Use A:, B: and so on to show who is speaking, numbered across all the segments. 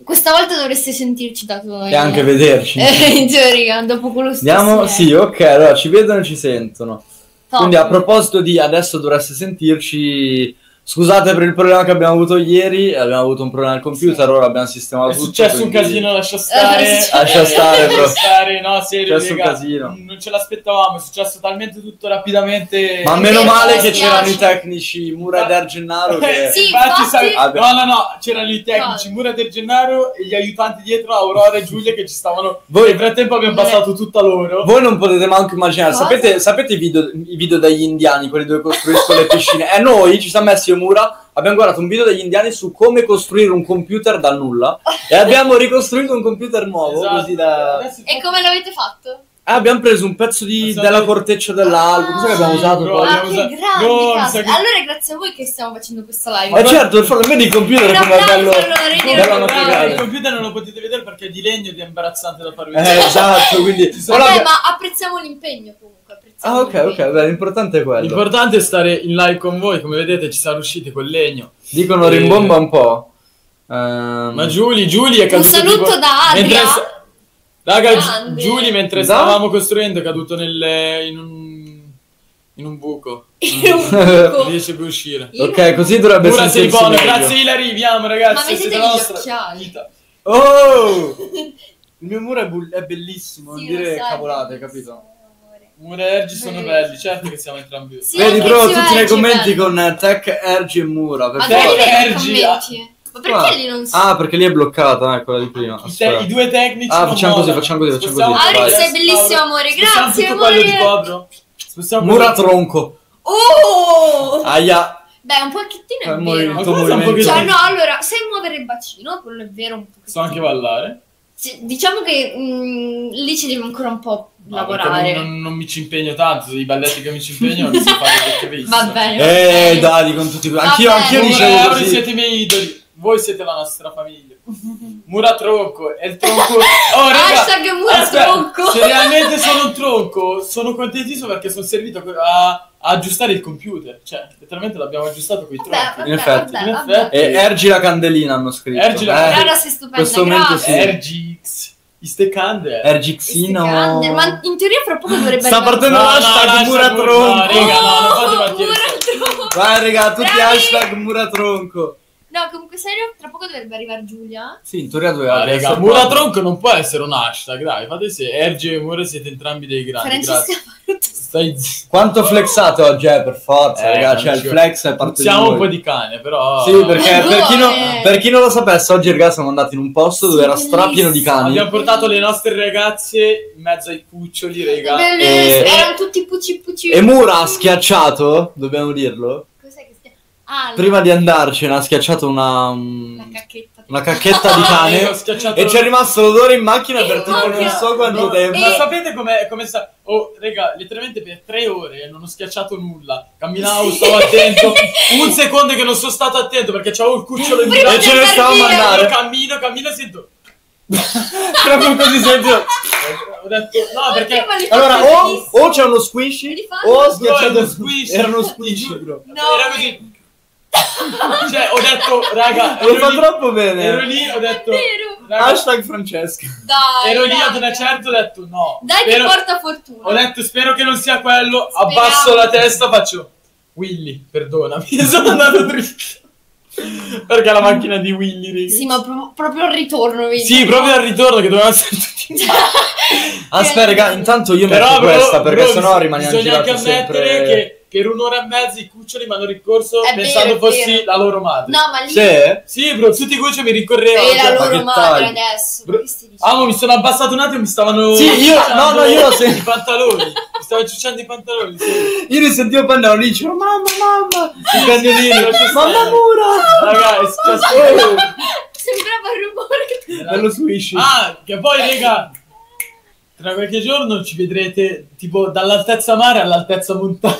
A: Questa volta dovreste sentirci da noi.
B: E anche vederci.
A: In teoria, dopo quello stesso.
B: Andiamo, sì, ok, allora ci vedono e ci sentono.
A: Top.
B: Quindi a proposito di adesso dovreste sentirci. Scusate per il problema che abbiamo avuto ieri, abbiamo avuto un problema al computer,
A: Sì.
B: ora abbiamo sistemato
C: È
B: tutto.
C: successo un
B: quindi-
C: casino, lascia stare.
B: Lascia stare, bro.
C: Lascia stare, no, serio,
B: È successo un
C: raga,
B: casino.
C: non ce l'aspettavamo, è successo talmente tutto rapidamente.
B: Ma meno
A: vero,
B: male
A: mi
B: che
A: dispiace.
B: c'erano i tecnici Mura e Der Gennaro che...
A: Sì,
C: infatti,
A: infatti-
C: no, c'erano i tecnici Mura del Gennaro e gli aiutanti dietro, Aurora e Giulia, che ci stavano.
B: Voi-
C: Nel frattempo abbiamo
A: Non è-
C: passato tutta loro.
B: Voi non potete manco immaginare,
A: Cosa?
B: sapete i video degli indiani, quelli dove costruiscono le piscine? E noi ci siamo messi io e Mura, abbiamo guardato un video degli indiani su come costruire un computer dal nulla e abbiamo ricostruito un computer nuovo,
C: Esatto.
B: così da...
C: Adesso
A: E come l'avete fatto?
B: Abbiamo preso un pezzo della corteccia dell'albero, cos'è che abbiamo usato
C: bro,
B: poi?
A: Ah,
C: abbiamo
A: che
C: usato-
A: grandi,
C: No, mi
A: cazzo.
C: sa che-
A: Allora è grazie a voi che stiamo facendo questa live.
B: Ma certo, vedi il computer
A: Un
B: come è
A: applauso,
B: bello,
A: allora,
B: bello
A: Dio.
B: materiale.
C: il computer non lo potete vedere perché è di legno ed è imbarazzante da far vedere.
B: Esatto, quindi...
C: sono-
A: Vabbè,
B: Ora-
A: ma apprezziamo l'impegno comunque. apprezziamo
B: Ah, ok,
A: l'impegno.
B: beh, l'importante è quello.
C: L'importante è stare in live con voi, come vedete ci siamo riusciti col legno.
B: Dicono rimbomba un po'. Ehm,
C: Ma Giulia è
A: Un
C: caduto
A: saluto
C: tipo-
A: da Adria.
C: mentre Raga,
A: Grande.
C: Giulia mentre
B: Da?
C: stavamo costruendo è caduto in un buco.
A: In un
C: Non
A: buco.
C: riesce più a uscire.
B: Ok, così dovrebbe
C: Ora sei
B: sentirsi
C: buono,
B: meglio.
C: grazie Ilari, viamo ragazzi.
A: Ma mettete
C: siete
A: gli
C: la nostra
A: occhiali.
C: vita.
B: Oh! Il mio muro è bellissimo, non
A: Sì,
B: dire
A: lo sai,
B: cavolate,
A: bellissimo,
B: capito?
A: amore.
C: Mura e Ergi sono belli, certo che siamo entrambi.
A: Sì,
B: Vedi,
A: anche
B: bro,
A: zio
B: tutti nei
A: Ergi è
B: commenti
A: bello.
B: con Tech, Ergi e Mura.
A: Ma
B: Per
A: dove
C: Ergi,
A: vedi i
C: Ergi,
A: commenti? Ma perché lì non si...
B: Ah, perché lì è bloccata, quella di prima. Aspetta.
C: I due tecnici.
B: Ah,
C: non
B: facciamo così,
C: volano.
B: facciamo così, facciamo
C: Spostiamo
B: così.
A: Ari,
B: vai.
A: sei bellissimo, amore,
C: Spostiamo
A: grazie,
C: tutto quello di
A: amore.
C: quadro. Spostiamo
B: Mura
C: quello-
B: tronco.
A: Oh!
B: Aia.
A: Beh, un pochettino è
B: Amore,
A: vero.
B: il tuo
C: Ma cosa un
B: movimento.
A: Cioè,
C: pochettino?
A: no, allora, sai muovere il bacino, quello è vero un pochettino.
C: So anche ballare.
A: Sì, diciamo che lì ci devi ancora un po'
C: No, perché
A: lavorare.
C: non mi ci impegno tanto, i balletti che mi ci impegno non si fanno perché visto.
A: Va bene.
B: Dai, con tutti.
A: Va
B: Anch'io
A: bene.
C: Mura e
B: dicevo
C: Auri
B: così.
C: siete i miei idoli. Voi siete la nostra famiglia. Mura tronco. E il tronco. Oh, raga,
A: Hashtag Mura
C: aspetta,
A: tronco.
C: Se realmente sono un tronco, sono contentissimo perché sono servito a aggiustare il computer. Cioè, letteralmente l'abbiamo aggiustato con i
A: Vabbè,
C: tronchi.
A: vabbè,
B: In effetti.
A: vabbè,
C: In
A: vabbè.
C: effetti.
B: E Ergi la candelina hanno scritto.
C: Ergi la-
A: Rara, sei stupenda,
B: questo momento
A: grazie.
B: sì.
C: RGX. Isteccande.
B: Ergixino.
A: Grande, ma in teoria fra poco dovrebbe
B: Sta
A: arrivare-
B: partendo l'hashtag Mura tronco.
C: No, raga, no, non fate
A: Oh,
C: partire.
A: Mura tronco.
B: Vai, raga, tutti
A: Bravi.
B: hashtag Mura tronco.
A: No, comunque serio, tra poco dovrebbe arrivare Giulia.
B: Sì, in teoria doveva
C: Ah, raga,
B: essere
C: Mura
B: qua.
C: tronco non può essere un hashtag, dai, fate se Ergi e Mura siete entrambi dei grandi.
A: Francesca
C: Grazie.
A: Faruto.
C: Stai zitto.
B: Quanto flexate oggi, per forza, raga, cioè il
C: ci-
B: flex è parte di
C: Siamo
B: voi.
C: un po' di cane, però.
B: Sì, perché per chi non lo sapesse, oggi ragazzi siamo andati in un posto dove
A: Sì,
B: era strapieno di
A: bellissimo.
B: cani.
C: Abbiamo portato le nostre ragazze in mezzo ai cuccioli, raga.
A: Bellissimo, erano tutti pucci pucci.
B: E Mura ha schiacciato, dobbiamo dirlo,
A: Cos'è che stia... Ah,
B: prima di andarcene ha schiacciato
A: la
B: una
A: cacchetta.
B: cacchetta di
C: Io ho
B: cane
C: schiacciato-
B: e c'è rimasto l'odore in macchina per tipo
A: macchina.
B: non so quanto
C: No,
B: tempo.
C: ma sapete come sta? Oh, raga, letteralmente per 3 ore non ho schiacciato nulla. Camminavo, stavo attento. Un secondo che non sono stato attento perché c'avevo il cucciolo in
A: Prima
C: mano.
B: E ce ne
A: andar
B: stavamo
A: via.
B: andare.
C: Cammino, sento.
B: Proprio così sento.
C: Ho detto, no, perché.
A: Ma li
B: Allora,
A: faccio
B: o
A: benissimo.
B: c'è uno squishy
A: Li fanno?
B: o ha
C: Bro,
B: schiacciato
C: era uno squish.
B: Era uno squishy, bro.
A: No,
C: Era così. Cioè, ho detto, raga,
B: Lo fa
C: lì,
B: troppo bene.
C: ero lì, ho detto.
A: È vero.
C: Raga,
B: Hashtag Francesca.
A: Dai,
C: ero lì ad
A: dai.
C: una certa ho detto no.
A: Dai che
C: spero-
A: porta fortuna.
C: Ho detto spero che non sia quello.
A: Speriamo.
C: Abbasso la testa, faccio Willy, perdonami. Sono andato dritto. Perché la macchina di Willy, raga.
A: Sì, ma proprio al ritorno, vedi?
C: Sì, proprio al ritorno che dovevamo essere tutti in
B: Aspetta, raga, intanto io
C: Però,
B: metto
C: bro,
B: questa perché
C: bro,
B: sennò rimaniamo
C: bisogna anche
B: girati
C: ammettere
B: sempre.
C: che per un'ora e mezza i cuccioli mi hanno ricorso
A: È
C: pensando
A: vero, è
C: fossi
A: vero.
C: la loro madre.
A: No, ma lì
B: Sì?
C: Sì, bro, tutti i cuccioli mi ricorrevano.
A: è la
C: cioè,
A: loro
B: che
A: madre
B: tagli.
A: adesso.
C: Bro,
A: che stai dicendo?
C: Amo, mi sono abbassato un attimo e mi stavano
B: Sì, io-
C: ciucciando
B: no, io lo sento.
C: i pantaloni. Mi stavano ciucciando i pantaloni, sì.
B: Io li sentivo pandano lì, dicevo mamma, i cagnolini,
C: Lascia
B: mamma
C: stare.
B: Mura.
C: Raga, è successo.
A: Sembrava il rumore.
B: Bello squishy.
C: Ah, che poi, raga, tra qualche giorno ci vedrete tipo dall'altezza mare all'altezza montagna.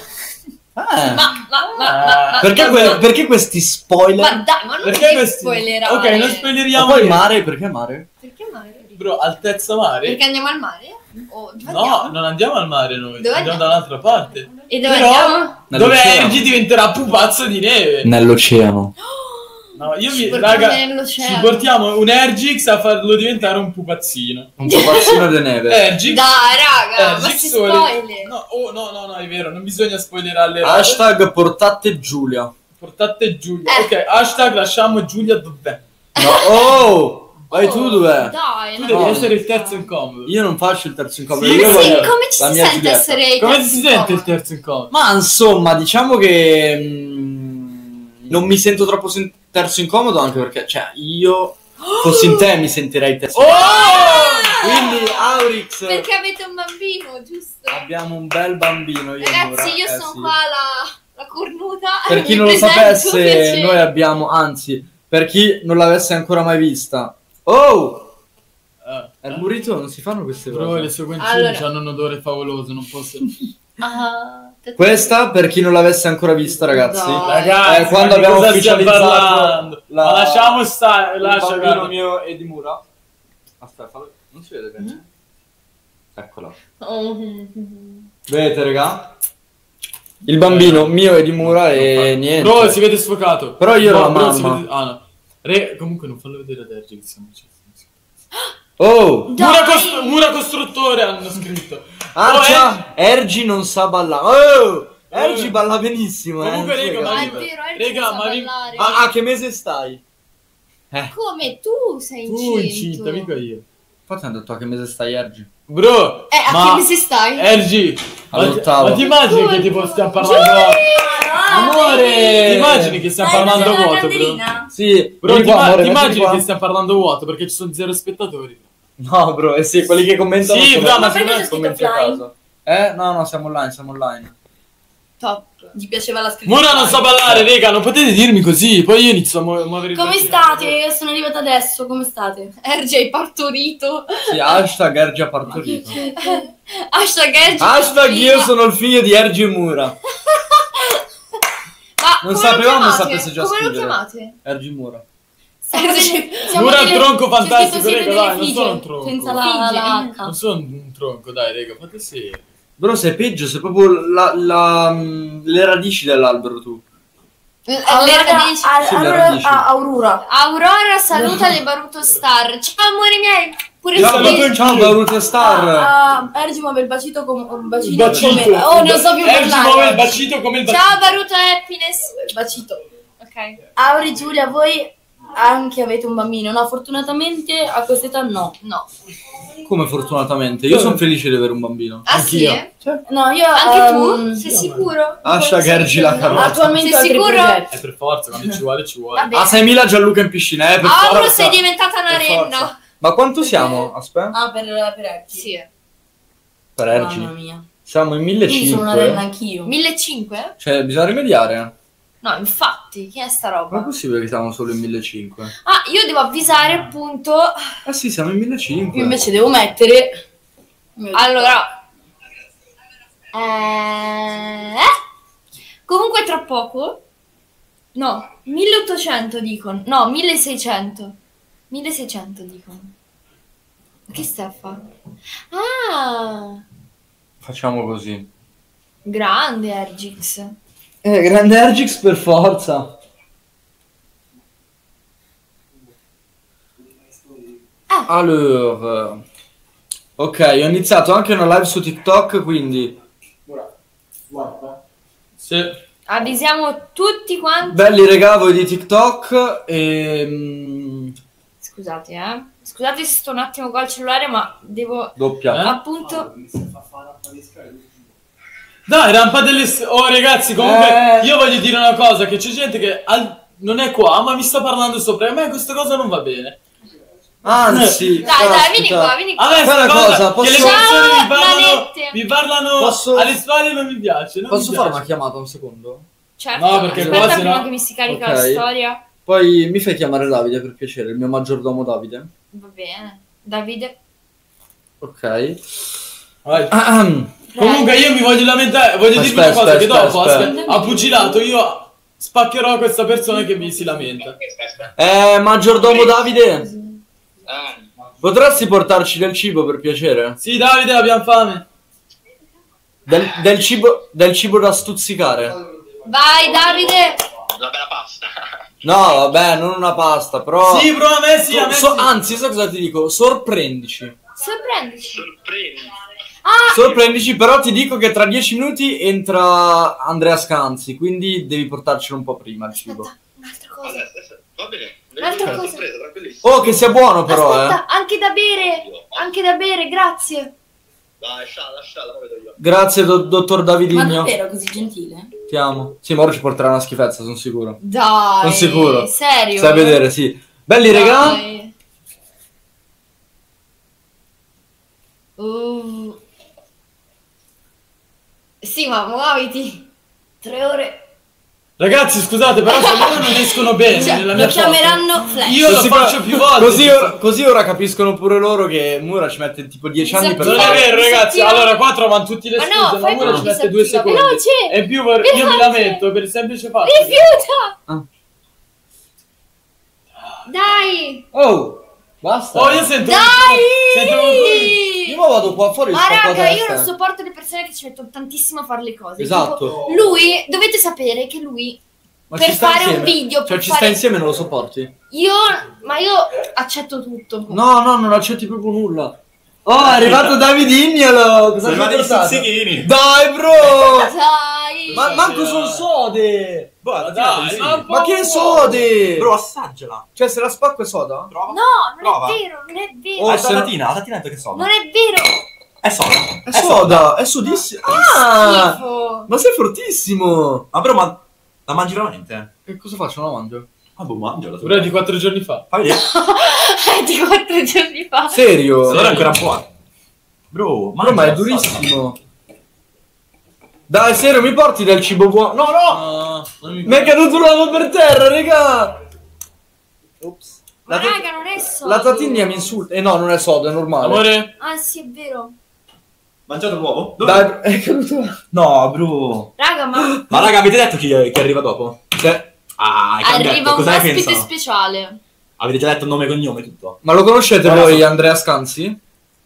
A: Ma
B: Perché questi spoiler?
A: Ma dai, ma non
C: Perché
A: devi
C: questi?
A: spoilerare.
C: Ok, non
B: Ma
C: spoileriamo.
B: poi
C: niente.
B: mare, perché mare?
A: Perché mare?
C: Bro, altezza mare?
A: Perché andiamo al mare? O dove
C: No,
A: andiamo?
C: non andiamo al mare noi,
A: Dove
C: andiamo
A: andiamo?
C: dall'altra parte.
A: E dove
C: Però,
A: andiamo?
C: dove
B: Nell'oceano.
C: Ergi diventerà pupazzo di neve.
B: Nell'oceano.
C: No, io
A: Ci
C: mi...
A: portiamo
C: Raga,
A: nell'oceano.
C: ci portiamo un Ergix a farlo diventare un pupazzino.
B: Un pupazzino di neve.
C: Ergix.
A: Dai, raga, ma
C: Ergix
A: si
C: vuole-
A: spoiler.
C: No, oh, no, è vero, non bisogna spoilerare le robe.
B: Hashtag portate Giulia.
C: Portate Giulia. Ok, hashtag lasciamo Giulia dov'è.
B: No, oh! Vai tu dov'è?
A: Dai,
C: Tu
A: no.
C: devi
B: No.
C: essere il terzo incomodo.
B: Io non faccio il terzo incomodo.
C: Sì,
B: io
A: Come,
B: voglio
A: come ci
B: la
A: si
B: mia
A: sente
B: Giulietta.
A: essere i
C: Come
A: terzi
C: si sente il
A: incomodi?
C: terzo incomodo?
B: Ma insomma, diciamo che non mi sento troppo terzo incomodo, anche perché, cioè, io fossi in te mi sentirei terzo incomodo. Quindi, Aurix,
A: Perché avete un bambino, giusto?
B: abbiamo un bel bambino. Io e Nura.
A: Ragazzi, io sono
B: Sì.
A: qua la cornuta.
B: Per chi
A: mi
B: non lo
A: presento,
B: sapesse,
A: piacere.
B: noi abbiamo, anzi, per chi non l'avesse ancora mai vista. Oh! Al Murito non si fanno queste
C: Bro,
B: cose.
C: le sue guancine
A: Allora.
C: hanno un odore favoloso, non posso...
A: Ah,
B: Questa, per chi non l'avesse ancora vista, ragazzi,
A: No.
C: Ragazzi,
B: quando
C: ma di
B: abbiamo
C: cosa stiamo
B: ufficializzato
C: parlando? Ma lasciamo stare,
B: il
C: lascia,
B: bambino
C: guarda.
B: mio e di Mura. Aspetta, non si vede bene. Eccola.
A: Oh.
B: Vedete, raga? Il bambino mio e di Mura e niente.
C: Bro, si vede sfocato.
B: Però io
C: No,
B: la
C: bro, si
B: mamma.
C: vede- Ah, no. Comunque non fallo vedere ad Ergix, siamo
B: Oh!
A: Dai!
C: Mura costruttore hanno scritto.
B: Arcia, Ergi non sa ballare. Oh! Ergi balla benissimo,
C: Comunque,
B: non so
C: raga,
B: che
A: Ma
C: ma
A: è
B: capito.
A: vero,
C: Raga,
A: sa
C: ma vi-
A: ballare.
B: A che mese stai?
A: Come tu sei
C: Tu
A: incinto?
C: incinta, mica io.
B: Infatti hanno detto a che mese stai, Ergi?
C: Bro,
A: A
C: ma
A: che mese stai?
C: Ergi,
B: All'ottavo.
C: ma ti immagini che tipo stiamo parlando... Ti immagini che stiamo parlando vuoto, bro?
B: Sì,
C: Bro,
B: vieni qua, amore,
C: ti
B: mettiti
C: immagini
B: qua.
C: che stiamo parlando vuoto perché ci sono 0 spettatori.
B: No, bro, eh sì, quelli che commentano
C: Sì,
B: sono-
C: bro, ma
D: perché
C: secondo me-
D: c'è scritto
B: commenti a
D: offline?
B: caso. No, siamo online.
A: Top.
D: Gli piaceva la scrittura.
C: Mura non sa ballare, raga, non potete dirmi così, poi io inizio a muovere il
D: Come
C: bacino.
D: state? Sono arrivata adesso, come state?
A: Ergi hai partorito.
B: Sì, hashtag Ergi ha partorito.
A: Hashtag Ergi.
B: Hashtag io sono il figlio di Ergi e Mura.
A: Ma
B: Non
A: come
B: sapevamo
A: lo chiamate?
B: sapesse già
A: Come lo
B: scrivere.
A: chiamate?
B: Ergi Mura.
C: Mura il tronco fantastico,
D: scritto
C: raga,
D: delle
C: dai, non
D: figlie,
C: sono un tronco.
D: senza la
A: Figlie.
C: Non sono un tronco, dai, raga, fate serio.
B: Però sei peggio, sei proprio le radici dell'albero tu.
A: Le radici.
B: Sì, le radici.
D: Aurora.
A: Aurora saluta le Baruto Star. Ciao amori miei. Pure
B: Ciao,
A: se-
B: ciao Baruto Star.
D: Ergi muove il bacito come un
C: Il
D: bacino.
C: bacito.
D: Come... Oh, non so più
C: Ergi
D: parlare.
C: muove il bacito come il bacito.
A: Ciao Baruto Happiness.
D: Il bacito.
A: Ok.
D: Auri, Giulia, voi anche avete un bambino? No, fortunatamente a quest'età no.
A: No.
B: Come fortunatamente, io sono felice di avere un bambino.
A: Ah sì?
C: Anch'io.
D: No, io...
A: Anche tu? Sei
C: io,
A: sicuro?
B: Hashtag Ergi la carrozza.
D: Attualmente
A: Sei
D: ho altri
A: sicuro?
D: progetti.
C: Per forza, quando ci vuole, ci vuole.
A: Vabbè.
B: A 6.000 Gianluca in piscina, per
A: Auro
B: forza.
A: sei diventata una
B: Per forza.
A: renna.
B: Ma quanto siamo? Aspetta.
D: Ah, per Ergi.
A: Sì.
B: Per Ergi.
D: Mamma mia.
B: Siamo in
D: Quindi sono una renna
B: 1.500.
D: anch'io.
A: 1500?
B: Cioè, bisogna rimediare.
A: No, infatti, che è sta
B: Ma è
A: roba?
B: possibile che siamo solo in 1.500?
A: Ah, io devo avvisare appunto.
B: Ah sì, siamo in 1.500.
D: Io invece devo mettere...
A: Allora. Comunque tra poco. No, 1800 dicono. No, 1600. 1600 dicono. Ma che stai a fare? Ah,
B: Facciamo così.
A: grande Ergix.
B: Grande Ergix per forza. Allora. Ok, ho iniziato anche una live su TikTok, quindi
C: Sì.
A: Avvisiamo tutti quanti.
B: belli regà voi di TikTok e
A: Scusate, Scusate se sto un attimo col cellulare, ma devo
B: doppia.
A: appunto.
C: Dai, rampa delle... Oh ragazzi, comunque
B: Eh.
C: io voglio dire una cosa, che c'è gente che non è qua, ma mi sta parlando sopra, e a me questa cosa non va bene.
B: Anzi,
A: Dai, vieni
B: caspita.
A: qua, vieni qua.
C: A me
B: Fai
C: sta
B: una
C: cosa,
B: cosa,
C: che
B: posso-
C: le persone
A: Ciao,
C: mi parlano,
A: manette.
C: mi parlano
B: Posso-
C: alle spalle non mi piace. Non
B: Posso
C: mi
B: fare
C: piace.
B: una chiamata un secondo?
A: Certo,
C: No, perché
A: aspetta
C: qua
A: prima
C: sennò-
A: che mi si carica
B: Ok.
A: la storia.
B: Poi mi fai chiamare Davide per piacere, il mio maggiordomo Davide.
A: Va bene. Davide.
B: Ok.
C: Vai.
B: Ahem.
C: Comunque io mi voglio lamentare, voglio dirvi
B: Aspetta,
C: una cosa, che
B: aspetta,
C: dopo
B: aspetta.
C: a pugilato io spaccherò questa persona che mi si lamenta.
B: Maggiordomo Davide, potresti portarci del cibo per piacere?
C: Sì, Davide, abbiamo fame.
B: Del cibo da stuzzicare.
A: Vai Davide.
E: Una bella pasta.
B: No, vabbè, non una pasta, però...
C: Sì, bro, a me sì, a me sì.
B: Anzi, sai cosa ti dico? Sorprendici.
A: Sorprendici.
B: Sorprendici, però ti dico che tra 10 minuti entra Andrea Scanzi, quindi devi portarcelo un po' prima il cibo.
A: Aspetta, un'altra cosa.
E: Va bene.
A: Un'altra cosa.
E: Sorpresa, tranquillissimo.
B: Oh, che sia buono però,
A: Aspetta, anche da bere, grazie.
E: Dai, lasciala, lo vedo io.
B: Grazie, dottor
D: Ma
B: Davidigno.
D: davvero così gentile?
B: Ti amo. Sì, ma ora ci porterà una schifezza, sono sicuro.
A: Dai,
B: Sono sicuro.
A: serio?
B: Stai a vedere, sì. Belli, regà.
A: Dai. Sì, ma muoviti. 3 ore.
C: Ragazzi, scusate, però se loro non escono bene
D: Cioè,
C: nella mia
D: lo
C: foto,
D: chiameranno Flash.
C: io lo
B: Così
C: faccio più volte.
B: Così ora capiscono pure loro che Mura ci mette tipo 10 anni per
C: Non è
B: fare.
C: vero, ragazzi.
A: Disattiva.
C: Allora, qua trovano tutti le
A: Ma
C: scuse,
A: no,
C: ma
A: fai
C: Mura ci
A: come
C: mette 2
A: disattiva.
C: secondi.
A: Veloce!
C: E in più io mi
A: Veloce!
C: lamento per il semplice fatto.
A: Rifiuta! Dai!
B: Oh, basta.
C: Oh, io sento... Sento
A: Dai!
B: Io ma vado qua fuori.
A: Ma
B: sto qua a
A: raga, io
B: testa.
A: non sopporto le persone che ci mettono tantissimo a fare le cose.
B: Esatto.
A: Tipo, lui, dovete sapere che lui,
B: Ma
A: per
B: ci sta
A: fare un
B: insieme?
A: video,
B: Cioè
A: per
B: ci
A: fare...
B: sta insieme e non lo sopporti?
A: Io accetto tutto.
B: No, non accetti proprio nulla. Oh, è arrivato Davidignolo. Cosa
E: Sono
B: mi hai
E: arrivati i
B: portato?
E: stuzzichini.
B: Dai, bro.
A: Dai!
B: Ma manco sono sode.
E: Boh,
C: Dai,
B: Ma che sode?
E: Bro, assaggiala.
B: Cioè, se la spacco è soda?
E: Prova.
A: No, non
E: Prova.
A: è vero, non è vero.
B: Oh,
E: La
B: se no-
E: tatina ha detto che sono.
A: Non è vero.
E: È soda.
B: È soda, è sodissima. Ah,
A: Schifo.
B: ma sei fortissimo.
E: Ma bro, ma la mangi veramente?
B: Che cosa faccio? Non la mangio.
E: Ah, boh, mangiala.
C: Però è di 4 giorni fa.
E: Fai vedere.
A: Di 4 giorni fa.
B: Serio?
E: Allora è ancora buono. Bro,
B: Bro, ma è
E: mangiala,
B: durissimo. Dai, serio, mi porti del cibo buono? No, no.
C: No, non mi
B: Mi è caduto l'uovo per terra, raga. Ops.
A: Ma raga, non è sodo.
B: La tatigna mi insulta. Eh no, non è soda, è normale.
C: Amore?
A: Ah, sì, è vero.
E: Mangiato l'uovo? Dove?
B: Dai, è caduto.
E: No, bro.
A: Raga, ma
E: Ma raga, avete detto chi arriva dopo?
B: Cioè,
E: Ah, che hanno
A: arriva
E: detto?
A: un
E: Cosa ne
A: ospite
E: pensano?
A: speciale.
E: Avete già detto nome e cognome e tutto?
B: ma lo conoscete
E: Ora
B: voi,
E: so-
B: Andrea Scanzi?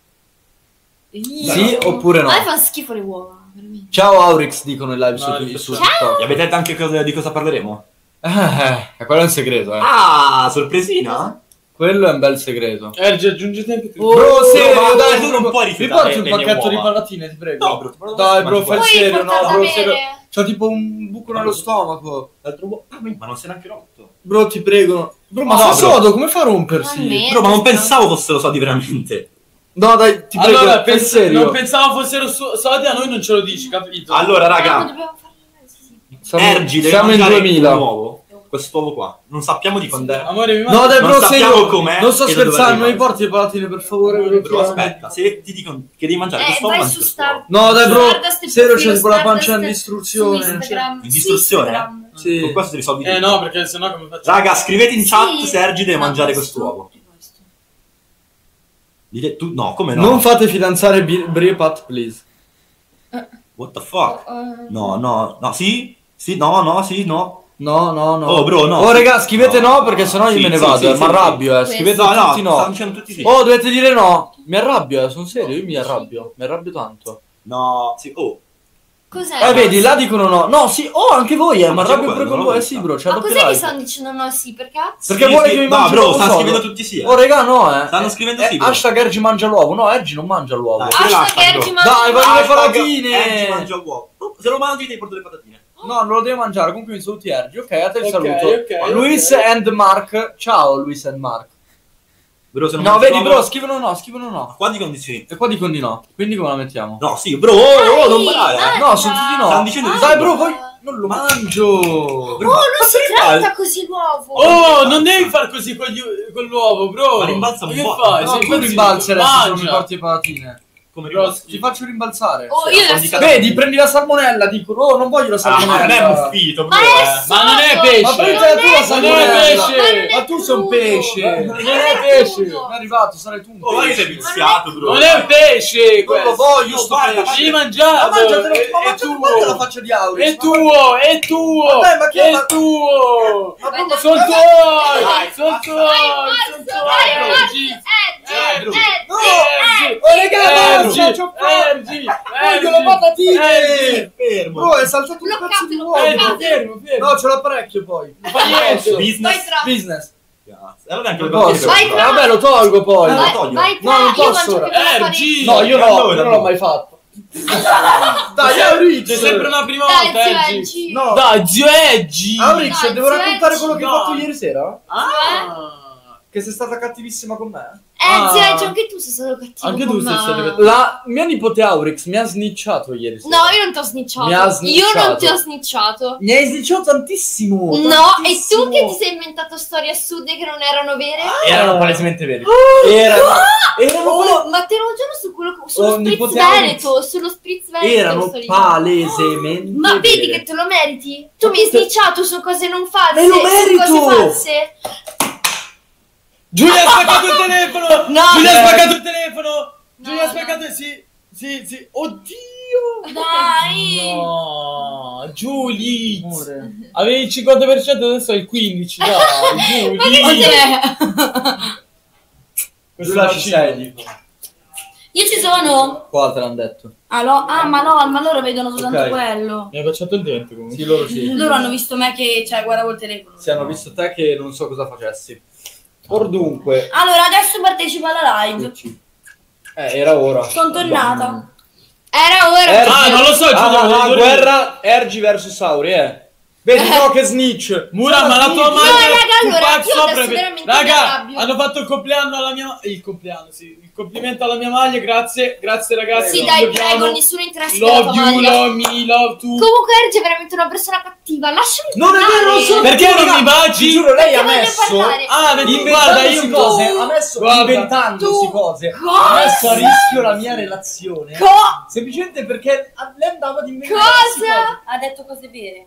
B: Sì oppure no?
A: A me fanno schifo le uova. veramente.
B: Ciao Aurix, dicono in live
C: No,
B: su
C: ciao.
B: TikTok.
E: E avete detto anche di cosa parleremo?
B: Quello è un segreto,
E: Ah, sorpresina?
B: Quello è un bel segreto.
C: Ergi, aggiungete anche tu.
B: Bro, serio,
E: ma
B: dai,
E: tu non puoi rifiutare
B: mi porti un
E: le mie
B: pacchetto di
E: uova.
B: patatine, ti prego.
E: No, bro,
B: Dai, bro, fai il
A: Puoi
B: serio, no,
A: portarla
B: bro,
A: bene.
B: serio. C'ho tipo un buco nello stomaco.
E: L'altro uovo. Ah, ma non sei neanche rotto.
B: Bro, ti prego. Bro, ma
E: No,
B: sei
E: bro.
B: sodo, come fa a rompersi?
A: Almeno.
E: Bro, ma non pensavo fossero soldi veramente.
B: No, dai, ti prego,
C: Allora,
B: fai il serio.
C: non pensavo fossero soldi, a noi non ce lo dici, capito?
E: Allora,
A: Ma
E: raga,
A: dobbiamo farlo sì.
E: Ergi deve
B: siamo in
E: mangiare
B: 2000.
E: un uovo. Quest'uovo qua. Non sappiamo di quando è.
C: Amore, mi
B: No,
C: mangi?
B: dai,
E: Non
B: bro,
E: sappiamo
B: serio.
E: com'è
B: Non sto
E: e da dove
B: scherzando,
E: arriva.
B: mi porti le patatine, per favore.
E: Bro, aspetta, se ti dicono che devi mangiare quest'uovo,
A: vai
E: mangi
A: su
E: quest'uovo.
A: Star.
B: No, dai, bro,
A: Stardust il
B: serio,
A: profilo
B: c'è tipo la
A: Stardust
B: pancia in
A: su
B: istruzione.
A: Instagram.
E: In
A: Su
E: istruzione?
A: Instagram.
B: Sì.
E: Con questo ti risolvi tutto.
C: No, perché sennò come faccio?
E: Raga, scrivete in chat
A: Sì.
E: se Ergi deve
A: No,
E: mangiare
A: questo.
E: quest'uovo. Dite tu, no, come no?
B: Non fate fidanzare Brie Pat, please.
E: What the fuck? No, no, no, sì? Sì, no, no, sì, no.
B: No, no, no.
E: Oh, bro, no.
B: Oh, raga, scrivete no, perché sennò io
E: Sì,
B: me ne
E: sì,
B: vado,
E: sì,
B: mi
E: sì,
B: arrabbio,
A: sì.
B: Scrivete
E: No, no,
B: tutti no.
E: stanno dicendo tutti sì.
B: Oh, dovete dire no. Mi arrabbio, sono serio, io mi arrabbio tanto.
E: No, sì, oh.
A: Cos'è?
B: Vedi, là dicono no. No, sì, oh, anche voi,
E: No,
B: mi
E: ma c'è
B: arrabbio
E: quello,
B: pure con
E: non
B: voi,
E: l'ho
B: sì,
E: vista.
B: bro, c'è
A: Ma
B: doppio
A: cos'è che
B: like.
A: stanno dicendo no sì? Perché?
B: Perché
E: Sì,
B: vuole
E: sì,
B: che mi
E: no,
B: mangi
E: bro,
B: l'uovo
E: stanno
B: sodo?
E: scrivendo tutti sì, eh.
B: Oh, raga, no,
E: Stanno scrivendo sì, bro.
B: Hashtag Ergi mangia l'uovo. No, Ergi non mangia l'uovo.
E: Dai.
A: Hashtag Ergi mangia
B: Dai, voglio le
E: Hashtag
B: patatine.
E: Ergi mangia uovo. Oh, se lo mangi devi portare le patatine.
B: No, non lo devo mangiare, comunque mi saluti Ergi. Ok, a te il
C: Ok,
B: saluto.
C: ok,
B: Luis
C: ok.
B: and Mark. Ciao, Luis and Mark.
E: Bro, se non
B: No,
E: mangi
B: vedi,
E: l'uovo-
B: bro, scrivono no.
E: Qua dicono di sì.
B: E qua dicono di no. Quindi come la mettiamo?
E: No, sì, bro, oh, non parare, eh.
B: No, sono tutti no.
E: Stanno dicendo di
B: Dai,
E: sì.
B: bro, poi non lo mangio.
A: Oh, non si tratta così l'uovo.
C: Oh, non devi far così con l'uovo, bro.
E: Ma rimbalza un
C: che
E: po'.
C: fai?
B: No,
C: Sei
B: tu
C: impazzito.
B: rimbalzi adesso se non mi
C: Mangia.
B: porti le patatine.
E: Come
C: Bro,
E: rimbalzi?
B: Ti faccio rimbalzare.
A: Oh,
E: Sì,
A: io
E: sono
A: adesso...
E: di
B: Vedi, prendi la salmonella, dicono. Oh, non voglio la
E: Ah,
B: salmonella.
E: non è muffito, bro,
A: Ma è
C: Ma non è
A: sodo.
C: pesce.
B: Ma prendi
A: Non
B: la tua
A: è
B: salmonella.
C: pesce.
B: Ma tu sei un pesce.
C: Non è pesce.
B: Non è arrivato, sarai tu un
E: Oh, ma che sei
B: pesce.
E: viziato, bro.
C: Non è pesce
B: Non lo
C: questo.
B: voglio,
E: No,
B: sto
E: guarda,
B: pesce.
C: Devi
B: Ma
C: mangiarlo.
B: mangiatelo, ma
C: È
B: mangiatelo, guarda la
C: tuo.
B: faccia di Auris.
C: È tuo, è tuo.
B: Vabbè, ma che-
C: È tuo.
B: Ma proprio-
C: Sono
B: Vabbè.
C: tuoi.
E: Dai,
C: Sono
E: basta.
C: tuoi. Sono tuoi. Ergi.
B: No!
C: Ergi.
B: Oh, raga,
C: Ergi.
B: basta, c'ho fame.
C: Ergi.
B: Voglio le patatine.
C: Ergi.
E: Fermo.
B: Bro, è saltato un pezzo di uovo.
C: Fermo, fermo.
B: No, No, c'ho l'apparecchio poi.
C: Non fa niente.
E: Business.
B: Business.
E: E allora anche
B: Non
E: le
B: posso.
A: Vai tra-
B: Vabbè, lo tolgo poi.
E: Vai-
A: Vai,
E: togli.
A: vai
B: No, non
A: tra, io
B: posso
A: mangio
B: ora.
A: più con la
C: Ergi.
B: No, io no,
E: Allora,
B: io non l'ho mai fatto. Dai, Aurich.
C: C'è sempre una prima
A: Dai,
C: volta,
A: zio
C: Ergi.
A: Eggi.
B: No.
C: Dai, zio Eggi.
B: Aurich,
A: Dai,
B: devo
A: zio
B: raccontare
A: Eggi.
B: quello che hai
C: No.
B: fatto ieri sera?
C: Ah.
B: Che sei stata cattivissima con me?
A: Zio
C: Ah.
A: Eggi, anche tu sei stato cattivo
C: Anche
A: con
C: tu sei
A: me.
C: stato cattivo.
B: La mia nipote Aurix mi ha snitchato ieri sera.
A: No, io non ti ho snitchato.
B: Mi ha
A: Io non
B: snitchato.
A: ti ho snitchato.
B: Mi hai snitchato tantissimo.
A: No, e
B: tantissimo.
A: tu che ti sei inventato storie assurde che non erano vere?
E: Erano palesemente veri.
B: Erano quelle-
A: Oh, ma te lo giuro sullo
B: Oh,
A: spritz
B: nipote
A: veneto, sullo spritz veneto.
B: erano
A: sto dicendo.
B: palesemente
A: Ma vedi
B: vere.
A: che te lo meriti? Tu mi hai snitchato su cose non false.
B: Me lo
A: su
B: merito!
A: cose false.
C: Giulia ha spaccato il telefono!
A: No.
C: Giulia ha spaccato il telefono!
A: No,
C: Giulia ha
A: no.
C: spaccato il... Sì. Oddio!
A: Dai.
C: No, Giulia!
B: Amore.
C: Avevi il 50%, adesso hai il 15%. Dai,
A: Ma che
C: Giulia!
A: cos'è?
C: Questo
B: Giulia,
C: è
B: ci
C: cibo.
B: sei?
D: Io ci sono.
B: Qua te l'hanno detto.
D: Ma loro vedono soltanto
B: Ok.
D: quello.
C: Mi hai baciato il dente comunque.
B: Sì, loro sì.
D: Loro hanno visto me che guardavo il telefono.
B: Sì, hanno visto te che non so cosa facessi. Or dunque.
D: Allora, adesso partecipo alla live.
B: Era ora.
D: Sono tornata.
A: Era ora.
C: Ah, non lo so, Giulia,
B: la
C: voglio
B: guerra Ergi versus Sauri, Vedi, no, che snitch.
C: Mura, ma la tua
A: No,
C: madre
A: raga,
C: un
A: allora,
C: pazzo
A: io adesso
C: proprio.
A: veramente mi
C: Raga,
A: arrabbio.
C: hanno fatto il compleanno alla mia... Il compleanno, sì. Il complimento alla mia maglia, grazie. Grazie ragazzi.
A: Sì,
C: vi
A: dai,
C: odiamo.
A: prego, nessuno interesse della
C: Love
A: tua
C: you,
A: maglia.
C: love me, love tu.
A: Comunque Ergi è veramente una persona cattiva. Lasciami
B: Non è vero, non
A: parlare.
B: sono
C: Perché non mi baci?
B: Ti giuro, lei ha
A: Perché voglio
B: messo
A: parlare.
C: Ah, vedi, guarda, io
B: inventandosi cose, ha messo
C: Guarda.
B: inventandosi
A: Tu.
B: cose, ha
A: Cosa?
B: messo a rischio la mia relazione. Semplicemente perché lei andava di inventarsi cose.
A: Cosa?
D: Ha detto cose vere.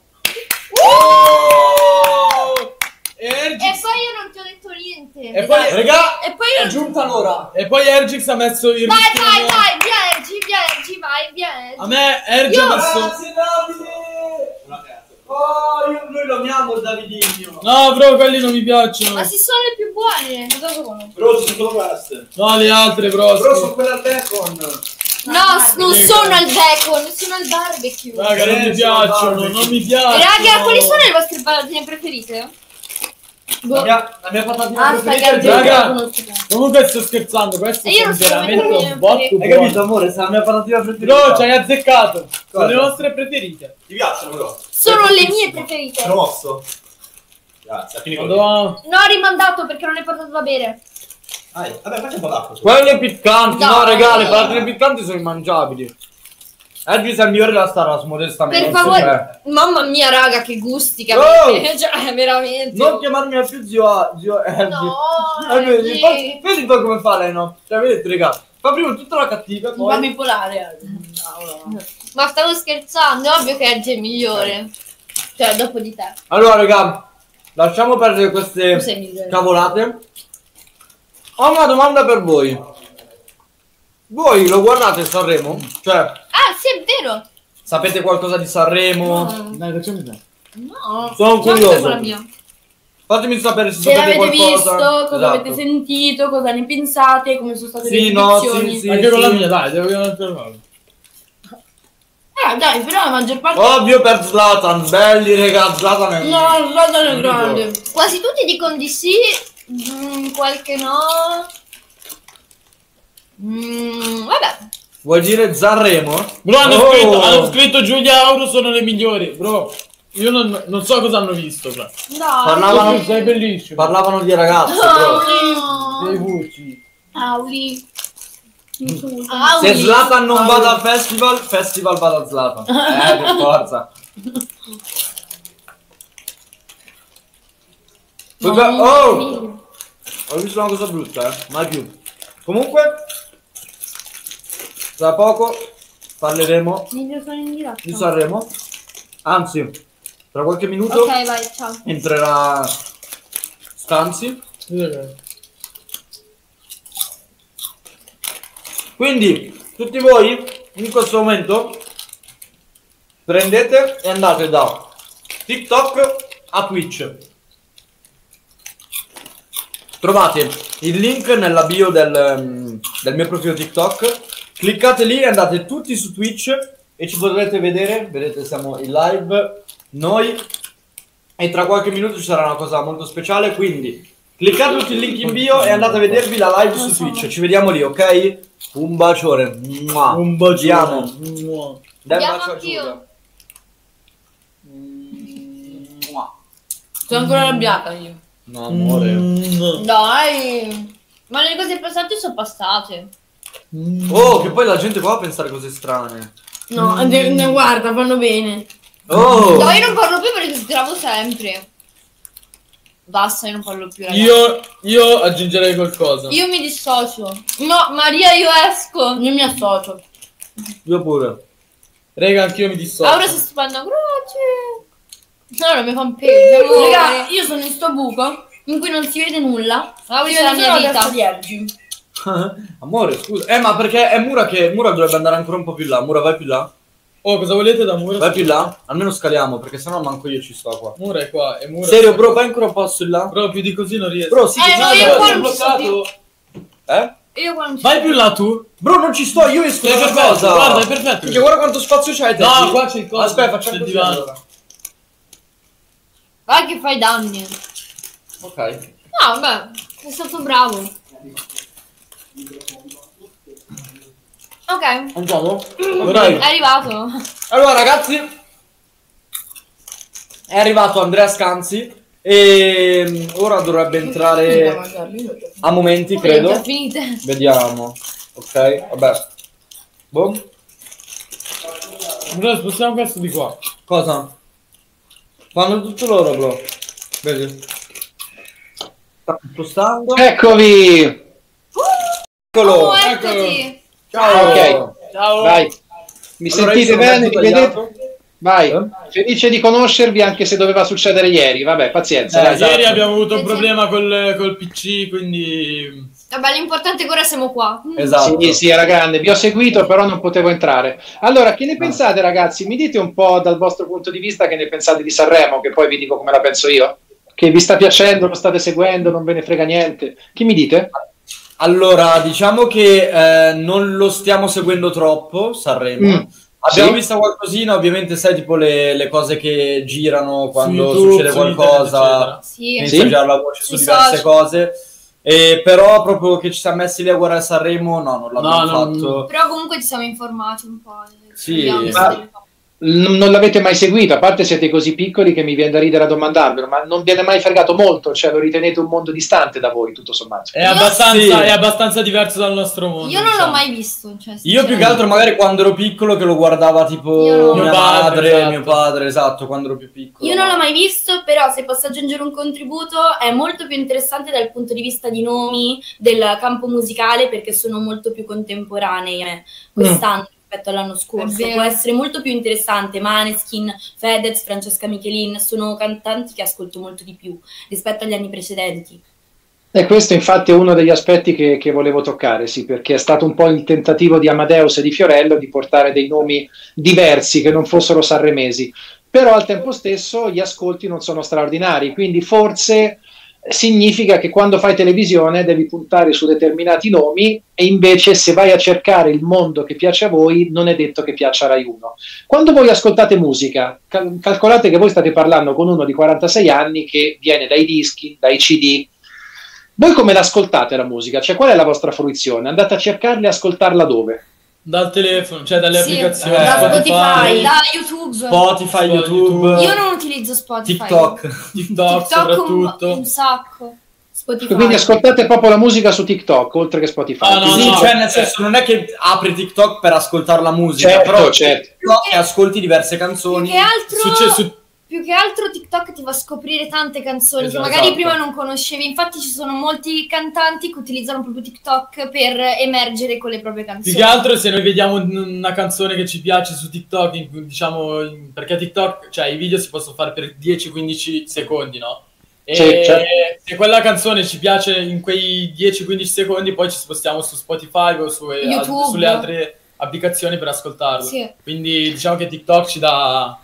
C: Oh! Ergix.
A: E poi io non ti ho detto niente.
C: E poi,
B: Regà,
A: E poi
B: è
A: io...
B: giunta l'ora.
C: e poi Ergix ha messo il
A: Vai,
C: rischio
A: vai,
C: mio.
A: vai, via Ergi, vai, via Ergi.
C: A me Ergi ha
A: Io-
C: messo...
B: Grazie Davide. Oh, noi lo amiamo Davidino.
C: No, bro, quelli non mi piacciono.
A: Ma si sono le più buone. Cosa sono?
E: Però ci sono queste.
C: No, le altre, bro.
B: Però sono quelle al bacon.
A: No, non sono al bacon, sono al barbecue.
C: Raga, non mi piacciono, non mi piacciono.
A: Raga, quali sono le vostre patatine preferite?
B: La mia patatina
D: Aspetta,
B: preferita è il
C: Raga.
B: bacon.
D: Raga.
C: Comunque sto scherzando, queste
A: E io
C: sono
A: non so
C: veramente
A: come
C: un botto
B: Hai
C: buone.
B: capito amore? Se la mia patatina preferita.
C: Bro, ci hai azzeccato. Sono
B: Cosa?
C: le nostre preferite.
E: Ti piacciono però?
A: Sono le mie preferite.
E: Te lo posso? Grazie, fini con
C: Madonna.
A: No, ho rimandato perché non è portato da bere.
E: Vabbè, faccia un po' d'acqua.
B: Quelle piccanti, no
A: No.
B: regà, le patatine piccanti sono immangiabili. Ergi sei il migliore della Staras, modestamente.
A: Per favore. Mamma mia, raga, che gusti che
B: Oh!
A: avete. Cioè, veramente.
B: Non chiamarmi più zio Ergi.
A: No,
B: Vedi,
A: Ergi.
B: vedi poi come fa lei, no? Cioè, vedete, regà. Fa prima tutta la cattiva,
D: Un
B: poi...
D: po' bipolare.
A: Ma stavo scherzando, è ovvio che Ergi è il migliore. Cioè, dopo di te.
B: Allora, regà, lasciamo perdere
A: Tu
B: queste
A: sei migliore.
B: cavolate. Ho una domanda per voi. Voi lo guardate Sanremo? Cioè,
A: Ah, sì, è vero.
B: sapete qualcosa di Sanremo?
C: Dai, facciamo vedere.
A: No.
B: Sono curioso.
A: con la mia.
B: Fatemi sapere se
D: Se
B: sapete
D: l'avete
B: qualcosa.
D: visto, cosa
B: Esatto.
D: avete sentito, cosa ne pensate, come sono state
B: Sì,
D: le
B: no,
D: esibizioni.
B: sì.
C: Anche con la mia, dai, devo vedere.
D: Dai, però la maggior parte...
B: Ovvio per Zlatan, belli regà, Zlatan è un...
D: No, guarda è grande.
A: Quasi tutti dicono di sì, qualche no. Vabbè.
B: Vuoi dire Sanremo?
C: Bro, hanno,
B: Oh!
C: hanno scritto Giulia Auro sono le migliori, bro. Io non so cosa hanno visto, bro.
A: No.
B: Parlavano,
C: Sei bellissimo.
B: parlavano di ragazzi, bro.
C: Dei voci.
D: Auli.
B: Se Zlatan non va al festival, festival va da Zlatan. Per forza. Oh! Ho visto una cosa brutta, mai più. Comunque, tra poco parleremo di Sanremo. Anzi, tra qualche minuto
A: Ok, vai, ciao.
B: entrerà Stanzi. Quindi, tutti voi, in questo momento, prendete e andate da TikTok a Twitch. Trovate il link nella bio del mio profilo TikTok. Cliccate lì e andate tutti su Twitch e ci potrete vedere. Vedete, siamo in live. Noi e tra qualche minuto ci sarà una cosa molto speciale, quindi cliccate sul link in bio e andate a vedervi la live su Twitch. Ci vediamo lì, ok? Un bacione. Mua.
C: Un bacione.
B: Dai un
A: Andiamo
B: bacio a
A: anch'io.
B: Giulia. Mua.
D: Sono ancora arrabbiata io.
B: No, amore.
A: Dai. Ma le cose passanti sono passate.
B: Oh, che poi la gente qua va a pensare cose strane.
D: No, guarda, vanno bene.
B: Oh!
A: No, io non parlo più perché ti travo sempre. Basta, io non parlo più, ragazzi.
C: Io aggiungerei qualcosa.
A: Io mi dissocio. No, Maria, io esco.
D: Io mi associo.
B: Io pure.
C: Raga, anch'io mi dissocio.
A: Ora si spanna croce. No, non mi fa un peso.
D: Raga, io sono in sto buco in cui non si vede nulla.
A: Ah,
D: Si
A: questa è
D: vede
A: la
D: solo
A: mia
D: la testa
A: vita.
D: di Ergi.
B: Amore, scusa. Ma perché è Mura che... Mura dovrebbe andare ancora un po' più là. Mura, vai più là.
C: Oh, cosa volete da Mura?
B: Vai più là. Almeno scaliamo, perché sennò manco io ci sto qua.
C: Mura è qua, e Mura...
B: Serio, bro, vai ancora un po' su in là.
C: Bro, più di così non riesco.
B: Bro, sì, che
A: no,
B: c'è-
A: io qua
C: sono
A: non ci sto
C: bloccato.
B: Eh?
A: Io qua non ci
C: Vai più là tu.
B: Bro, non ci sto, io esco
C: È
B: da
C: perfetto,
B: cosa.
C: guarda, è perfetto.
B: Perché guarda quanto spazio c'hai te.
C: No, qua c'è il coso.
B: Aspetta,
C: c'è
B: facciamo
C: il
B: così
C: divano.
B: allora.
A: Vai che fai danni.
B: Ok.
A: No, vabbè, sei stato bravo. Ok,
B: Andiamo?
A: è arrivato.
B: Allora ragazzi, è arrivato Andrea Scanzi e ora dovrebbe entrare a momenti,
A: Già
B: credo.
A: finite.
B: Vediamo. Ok, vabbè. Boh.
C: Bro, spostiamo questo di qua.
B: Cosa? Fanno tutto loro, bro. Vedi? Sta spostando.
F: Eccovi!
B: Eccolo.
A: Oh, eccoti.
B: Ciao.
F: Ok.
C: Ciao.
F: Vai. Mi
B: Allora,
F: sentite
B: io sono
F: bene?
B: mezzo
F: Mi vedete?
B: tagliato.
F: Vai. Felice di conoscervi anche se doveva succedere ieri. Vabbè, pazienza. dai.
B: esatto.
C: Ieri abbiamo avuto un
A: Sì,
C: problema col PC, quindi...
A: Vabbè, l'importante è che ora siamo qua.
B: Esatto.
F: Sì, sì, era grande. Vi ho seguito, però non potevo entrare. Allora, che ne pensate, ragazzi? Mi dite un po' dal vostro punto di vista che ne pensate di Sanremo, che poi vi dico come la penso io. Che vi sta piacendo, lo state seguendo, non ve ne frega niente. Chi mi dite?
B: Allora, diciamo che non lo stiamo seguendo troppo, Sanremo. Abbiamo
F: Sì.
B: visto qualcosina, ovviamente sai tipo le cose che girano quando
C: YouTube,
B: succede
C: su
B: qualcosa,
C: internet,
A: Sì.
B: inizia a girare la voce su
A: Sui
B: diverse
A: social.
B: cose. Però proprio che ci siamo messi lì a guardare Sanremo, no, non l'abbiamo
C: No, non-
B: fatto.
A: Però comunque ci siamo informati un po'.
B: Sì,
A: Abbiamo visto
F: ma-
A: delle cose.
F: Non l'avete mai seguito, a parte siete così piccoli che mi viene da ridere a domandarvelo, ma non viene mai fregato molto, cioè lo ritenete un mondo distante da voi, tutto sommato.
C: È abbastanza,
B: sì.
C: è abbastanza diverso dal nostro mondo.
A: Io non
C: diciamo.
A: l'ho mai visto. Cioè,
B: Io più che altro magari quando ero piccolo che lo guardava tipo
A: Io no.
B: mia
C: Mio padre,
B: madre,
C: esatto.
B: mio padre, esatto, quando ero più piccolo.
D: Io non l'ho mai visto, però se posso aggiungere un contributo è molto più interessante dal punto di vista di nomi del campo musicale perché sono molto più contemporanei quest'anno rispetto all'anno scorso.
A: vero.
D: Può essere molto più interessante. Maneskin, Fedez, Francesca Michelin sono cantanti che ascolto molto di più rispetto agli anni precedenti.
F: E questo infatti è uno degli aspetti che volevo toccare, sì, perché è stato un po' il tentativo di Amadeus e di Fiorello di portare dei nomi diversi che non fossero sanremesi, però al tempo stesso gli ascolti non sono straordinari, quindi forse significa che quando fai televisione devi puntare su determinati nomi e invece se vai a cercare il mondo che piace a voi non è detto che piaccia a Rai 1. Quando voi ascoltate musica, calcolate che voi state parlando con uno di 46 anni che viene dai dischi, dai CD. Voi come l'ascoltate la musica? Cioè qual è la vostra fruizione? Andate a cercarla e ascoltarla dove?
C: Dal telefono, cioè dalle
A: Sì,
C: applicazioni.
B: da
D: Spotify.
A: Da YouTube.
B: Spotify, YouTube,
A: Io non utilizzo Spotify.
B: TikTok.
C: TikTok,
A: TikTok
C: soprattutto.
A: un sacco.
D: Spotify.
F: Quindi ascoltate proprio la musica su TikTok, oltre che Spotify.
C: Ah, no,
B: Sì,
C: no,
B: cioè nel senso non è che apri TikTok per ascoltare la musica,
F: Certo,
B: però
F: certo.
B: TikTok e ascolti diverse
A: Più
B: canzoni.
A: che altro...
C: Succe-
A: Più che altro TikTok ti fa scoprire tante canzoni
C: Esatto.
A: che magari prima non conoscevi. Infatti ci sono molti cantanti che utilizzano proprio TikTok per emergere con le proprie canzoni.
C: Più che altro se noi vediamo una canzone che ci piace su TikTok, perché TikTok, cioè i video si possono fare per 10-15 secondi, no? E
F: Sì, certo.
C: se quella canzone ci piace in quei 10-15 secondi, poi ci spostiamo su Spotify o
A: YouTube.
C: sulle altre applicazioni per ascoltarlo.
A: Sì.
C: Quindi diciamo che TikTok ci dà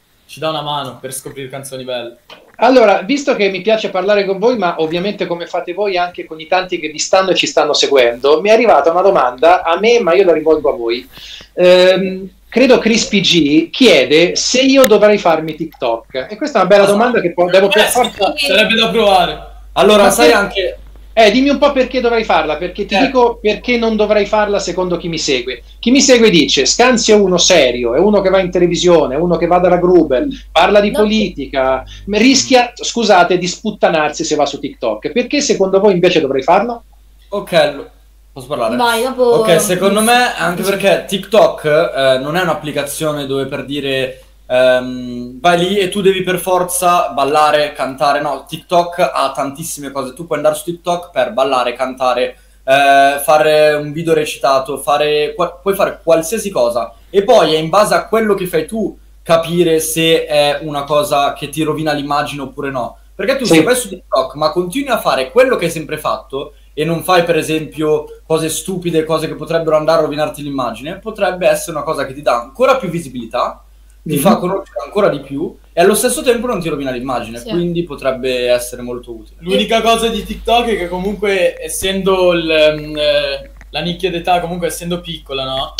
C: una mano per scoprire canzoni belle.
F: Allora, visto che mi piace parlare con voi, ma ovviamente come fate voi anche con i tanti che vi stanno e ci stanno seguendo, mi è arrivata una domanda a me, ma io la rivolgo a voi. credo Crispy G chiede se io dovrei farmi TikTok. E questa è una bella domanda che devo per forza...
C: Sarebbe da provare.
B: Allora,
F: Ma
B: sai
F: se-
B: anche...
F: Dimmi un po' perché dovrei farla, perché ti dico perché non dovrei farla secondo chi mi segue. Chi mi segue dice, Scanzi è uno serio, è uno che va in televisione, è uno che va dalla Gruber, parla di politica, rischia, scusate, di sputtanarsi se va su TikTok. Perché secondo voi invece dovrei farla?
B: Ok, posso parlare?
D: Vai, dopo...
B: Ok, secondo me, anche perché TikTok non è un'applicazione dove per dire vai lì e tu devi per forza ballare, cantare. No, TikTok ha tantissime cose. Tu puoi andare su TikTok per ballare, cantare, fare un video recitato, puoi fare qualsiasi cosa. E poi è in base a quello che fai tu capire se è una cosa che ti rovina l'immagine oppure no. Perché tu se vai su TikTok ma continui a fare quello che hai sempre fatto e non fai per esempio cose stupide, cose che potrebbero andare a rovinarti l'immagine, potrebbe essere una cosa che ti dà ancora più visibilità, ti fa conoscere ancora di più e allo stesso tempo non ti rovina l'immagine, quindi potrebbe essere molto utile.
C: L'unica cosa di TikTok è che comunque essendo la nicchia d'età, comunque essendo piccola, no?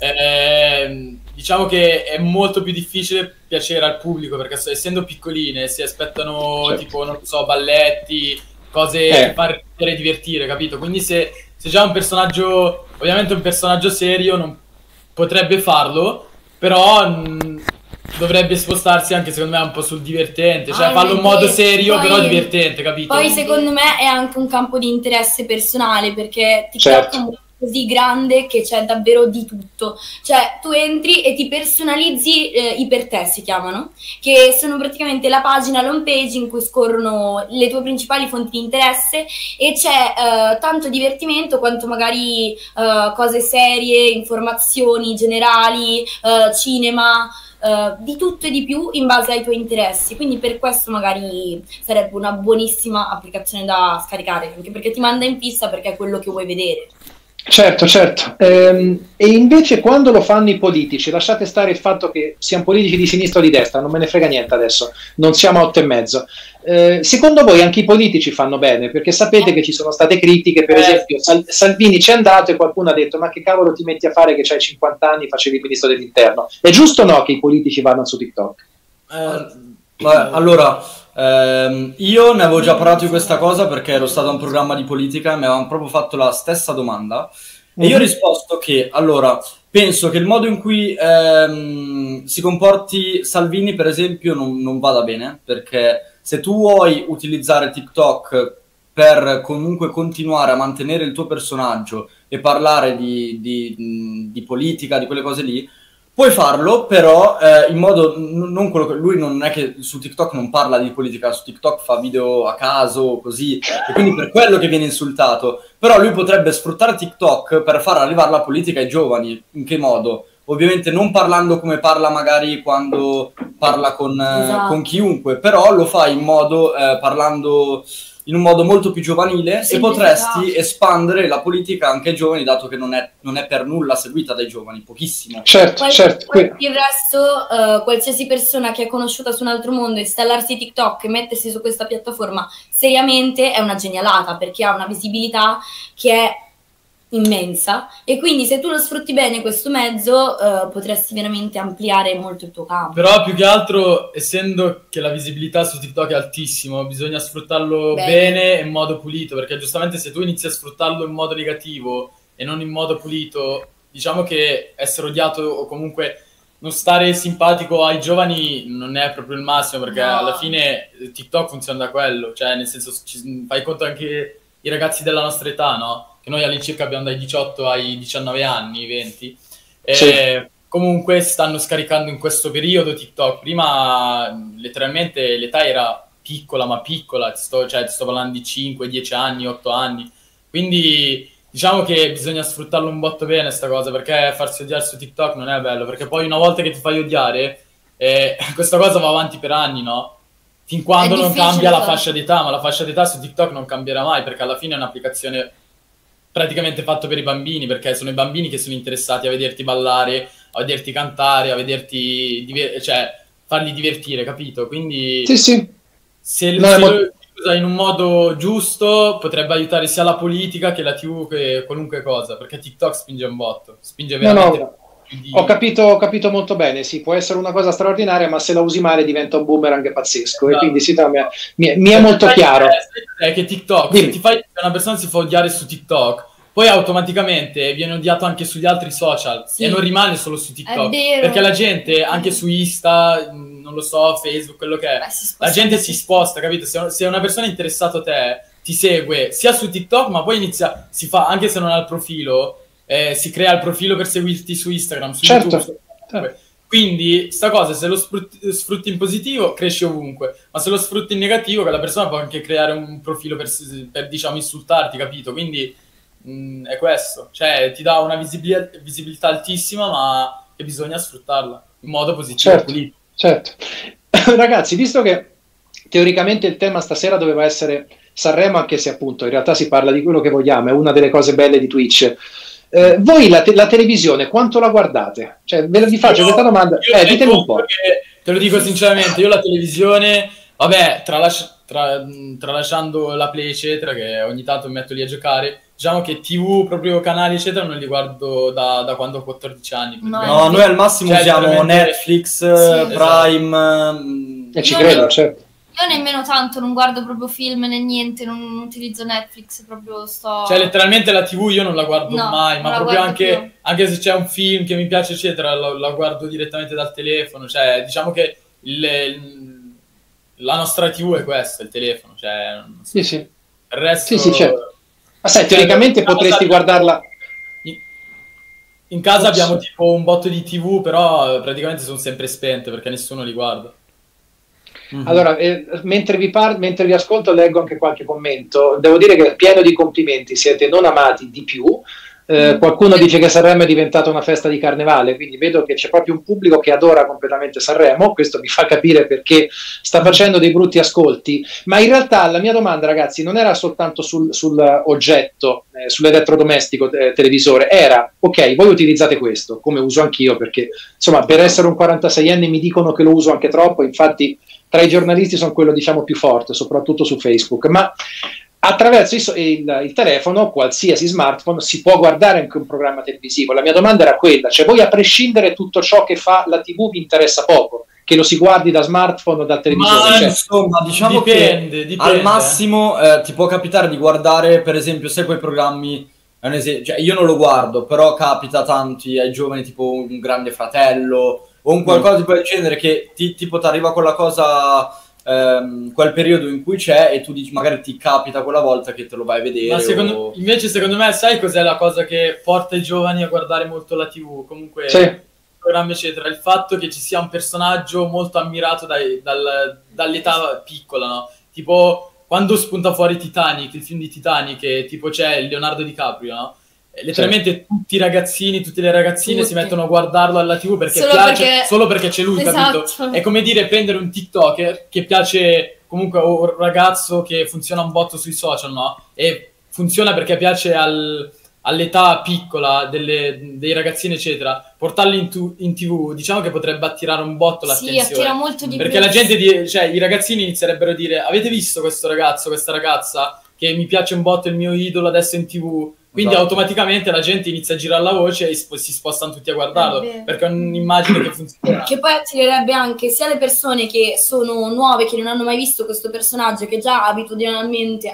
C: Diciamo che è molto più difficile piacere al pubblico perché essendo piccoline si aspettano tipo, non so, balletti, cose che far divertire, capito? Quindi se già un personaggio, ovviamente un personaggio serio non potrebbe farlo, però dovrebbe spostarsi anche secondo me un po' sul divertente, cioè farlo in modo serio però divertente, capito?
D: Poi secondo me è anche un campo di interesse personale perché TikTok è così grande che c'è davvero di tutto, cioè tu entri e ti personalizzi i per te si chiamano, che sono praticamente la pagina, l'home page in cui scorrono le tue principali fonti di interesse e c'è tanto divertimento quanto magari cose serie, informazioni generali, cinema, di tutto e di più in base ai tuoi interessi, quindi per questo magari sarebbe una buonissima applicazione da scaricare, anche perché ti manda in fissa perché è quello che vuoi vedere.
F: Certo, certo. E invece quando lo fanno i politici, lasciate stare il fatto che siano politici di sinistra o di destra, non me ne frega niente adesso, non siamo a 8,5. Secondo voi anche i politici fanno bene? Perché sapete che ci sono state critiche, per esempio Salvini c'è andato e qualcuno ha detto ma che cavolo ti metti a fare che c'hai 50 anni, facevi il ministro dell'interno. È giusto o no che i politici vadano su TikTok?
B: Allora, io ne avevo già parlato di questa cosa perché ero stato a un programma di politica e mi avevano proprio fatto la stessa domanda e io ho risposto che, allora, penso che il modo in cui si comporti Salvini, per esempio, non vada bene, perché se tu vuoi utilizzare TikTok per comunque continuare a mantenere il tuo personaggio e parlare di politica, di quelle cose lì, puoi farlo, però in modo non quello che lui non è che su TikTok non parla di politica, su TikTok fa video a caso, così, e quindi per quello che viene insultato. Però lui potrebbe sfruttare TikTok per far arrivare la politica ai giovani. In che modo? Ovviamente non parlando come parla magari quando parla con chiunque, però lo fa in modo parlando in un modo molto più giovanile e potresti espandere la politica anche ai giovani, dato che non è per nulla seguita dai giovani, pochissimo.
F: Certo.
D: Il resto, qualsiasi persona che è conosciuta su un altro mondo, installarsi TikTok e mettersi su questa piattaforma seriamente è una genialata, perché ha una visibilità che è immensa e quindi se tu lo sfrutti bene questo mezzo potresti veramente ampliare molto il tuo campo.
C: Però più che altro, essendo che la visibilità su TikTok è altissima, bisogna sfruttarlo bene e in modo pulito, perché giustamente se tu inizi a sfruttarlo in modo negativo e non in modo pulito, diciamo che essere odiato o comunque non stare simpatico ai giovani non è proprio il massimo, perché alla fine TikTok funziona da quello, cioè nel senso fai conto anche i ragazzi della nostra età, no? Che noi all'incirca abbiamo dai 18 ai 19 anni, 20. Comunque stanno scaricando in questo periodo TikTok. Prima letteralmente l'età era piccola, ma piccola, ti sto parlando di 5, 10 anni, 8 anni. Quindi diciamo che bisogna sfruttarlo un botto bene sta cosa, perché farsi odiare su TikTok non è bello, perché poi una volta che ti fai odiare, questa cosa va avanti per anni, no? Fin quando non cambia la fascia d'età, ma la fascia d'età su TikTok non cambierà mai, perché alla fine è un'applicazione praticamente fatta per i bambini, perché sono i bambini che sono interessati a vederti ballare, a vederti cantare, a vederti farli divertire, capito? Quindi se lo usa in un modo giusto potrebbe aiutare sia la politica che la TV che qualunque cosa, perché TikTok spinge un botto, spinge veramente.
F: Ho capito molto bene, sì, può essere una cosa straordinaria, ma se la usi male diventa un boomerang pazzesco, e quindi sì, mi è molto chiaro.
C: È che TikTok, se una persona si fa odiare su TikTok, poi automaticamente viene odiato anche sugli altri social, e non rimane solo su TikTok, perché la gente anche su Insta, non lo so, Facebook, quello che è, la gente si sposta, capito? Se una persona è interessata a te, ti segue sia su TikTok, ma poi si fa, anche se non ha il profilo, si crea il profilo per seguirti su Instagram, su YouTube. Quindi sta cosa, se lo sfrutti in positivo, cresce ovunque, ma se lo sfrutti in negativo, quella persona può anche creare un profilo per diciamo insultarti, capito? Quindi è questo, cioè ti dà una visibilità altissima, ma che bisogna sfruttarla in modo positivo.
F: Certo. Ragazzi, visto che teoricamente il tema stasera doveva essere Sanremo, anche se appunto in realtà si parla di quello che vogliamo, è una delle cose belle di Twitch. Voi la televisione quanto la guardate? Cioè, vi faccio questa domanda, ditemi un po'.
C: Te lo dico sinceramente, io la televisione, vabbè, tralasciando la Play eccetera, che ogni tanto mi metto lì a giocare, diciamo che TV, proprio canali eccetera, non li guardo da quando ho 14 anni.
B: No, noi al massimo usiamo Netflix, Prime,
F: ci credo, certo.
A: Io nemmeno tanto, non guardo proprio film né niente, non utilizzo Netflix, proprio
C: Cioè letteralmente la TV io non la guardo mai, ma proprio anche se c'è un film che mi piace eccetera, la guardo direttamente dal telefono, cioè diciamo che la nostra TV è questa, il telefono, cioè non so.
F: Sì.
C: Il resto...
F: Sì, certo. Ma sai, teoricamente potresti guardarla...
C: In casa abbiamo tipo un botto di TV, però praticamente sono sempre spente perché nessuno li guarda.
F: Allora, mentre vi ascolto leggo anche qualche commento. Devo dire che è pieno di complimenti, siete non amati di più. Qualcuno dice che Sanremo è diventata una festa di carnevale, quindi vedo che c'è proprio un pubblico che adora completamente Sanremo. Questo mi fa capire perché sta facendo dei brutti ascolti, ma in realtà la mia domanda, ragazzi, non era soltanto sul oggetto, sull'elettrodomestico televisore, era, ok, voi utilizzate questo, come uso anch'io, perché insomma per essere un 46enne mi dicono che lo uso anche troppo, infatti tra i giornalisti sono quello diciamo più forte, soprattutto su Facebook, ma attraverso il telefono, qualsiasi smartphone, si può guardare anche un programma televisivo. La mia domanda era quella, cioè voi a prescindere tutto ciò che fa la TV vi interessa poco, che lo si guardi da smartphone o dal televisore?
B: Ma insomma, diciamo dipende. Al massimo ti può capitare di guardare, per esempio, se quei programmi, cioè, io non lo guardo, però capita tanti ai giovani, tipo un Grande Fratello o un qualcosa tipo del genere, che tipo ti arriva quella cosa... quel periodo in cui c'è e tu dici, magari ti capita quella volta che te lo vai a vedere.
C: Ma invece secondo me sai cos'è la cosa che porta i giovani a guardare molto la TV, comunque programmi eccetera, il fatto che ci sia un personaggio molto ammirato dall'età piccola, no? Tipo quando spunta fuori Titanic, il film di Titanic, che tipo c'è Leonardo DiCaprio, no? Letteralmente tutti i ragazzini, tutte le ragazzine si mettono a guardarlo alla TV perché solo perché c'è lui, capito? È come dire prendere un TikToker che piace comunque a un ragazzo che funziona un botto sui social, no? E funziona perché piace all'età piccola dei ragazzini eccetera, portarli in TV diciamo che potrebbe attirare un botto l'attenzione.
A: Sì, attira molto di più.
C: Perché la gente, cioè i ragazzini inizierebbero a dire: avete visto questo ragazzo, questa ragazza che mi piace un botto, il mio idolo adesso in TV? Quindi automaticamente la gente inizia a girare la voce e si spostano tutti a guardarlo, perché è un'immagine che funziona.
D: Che poi attirerebbe anche sia le persone che sono nuove, che non hanno mai visto questo personaggio, che già abitudinalmente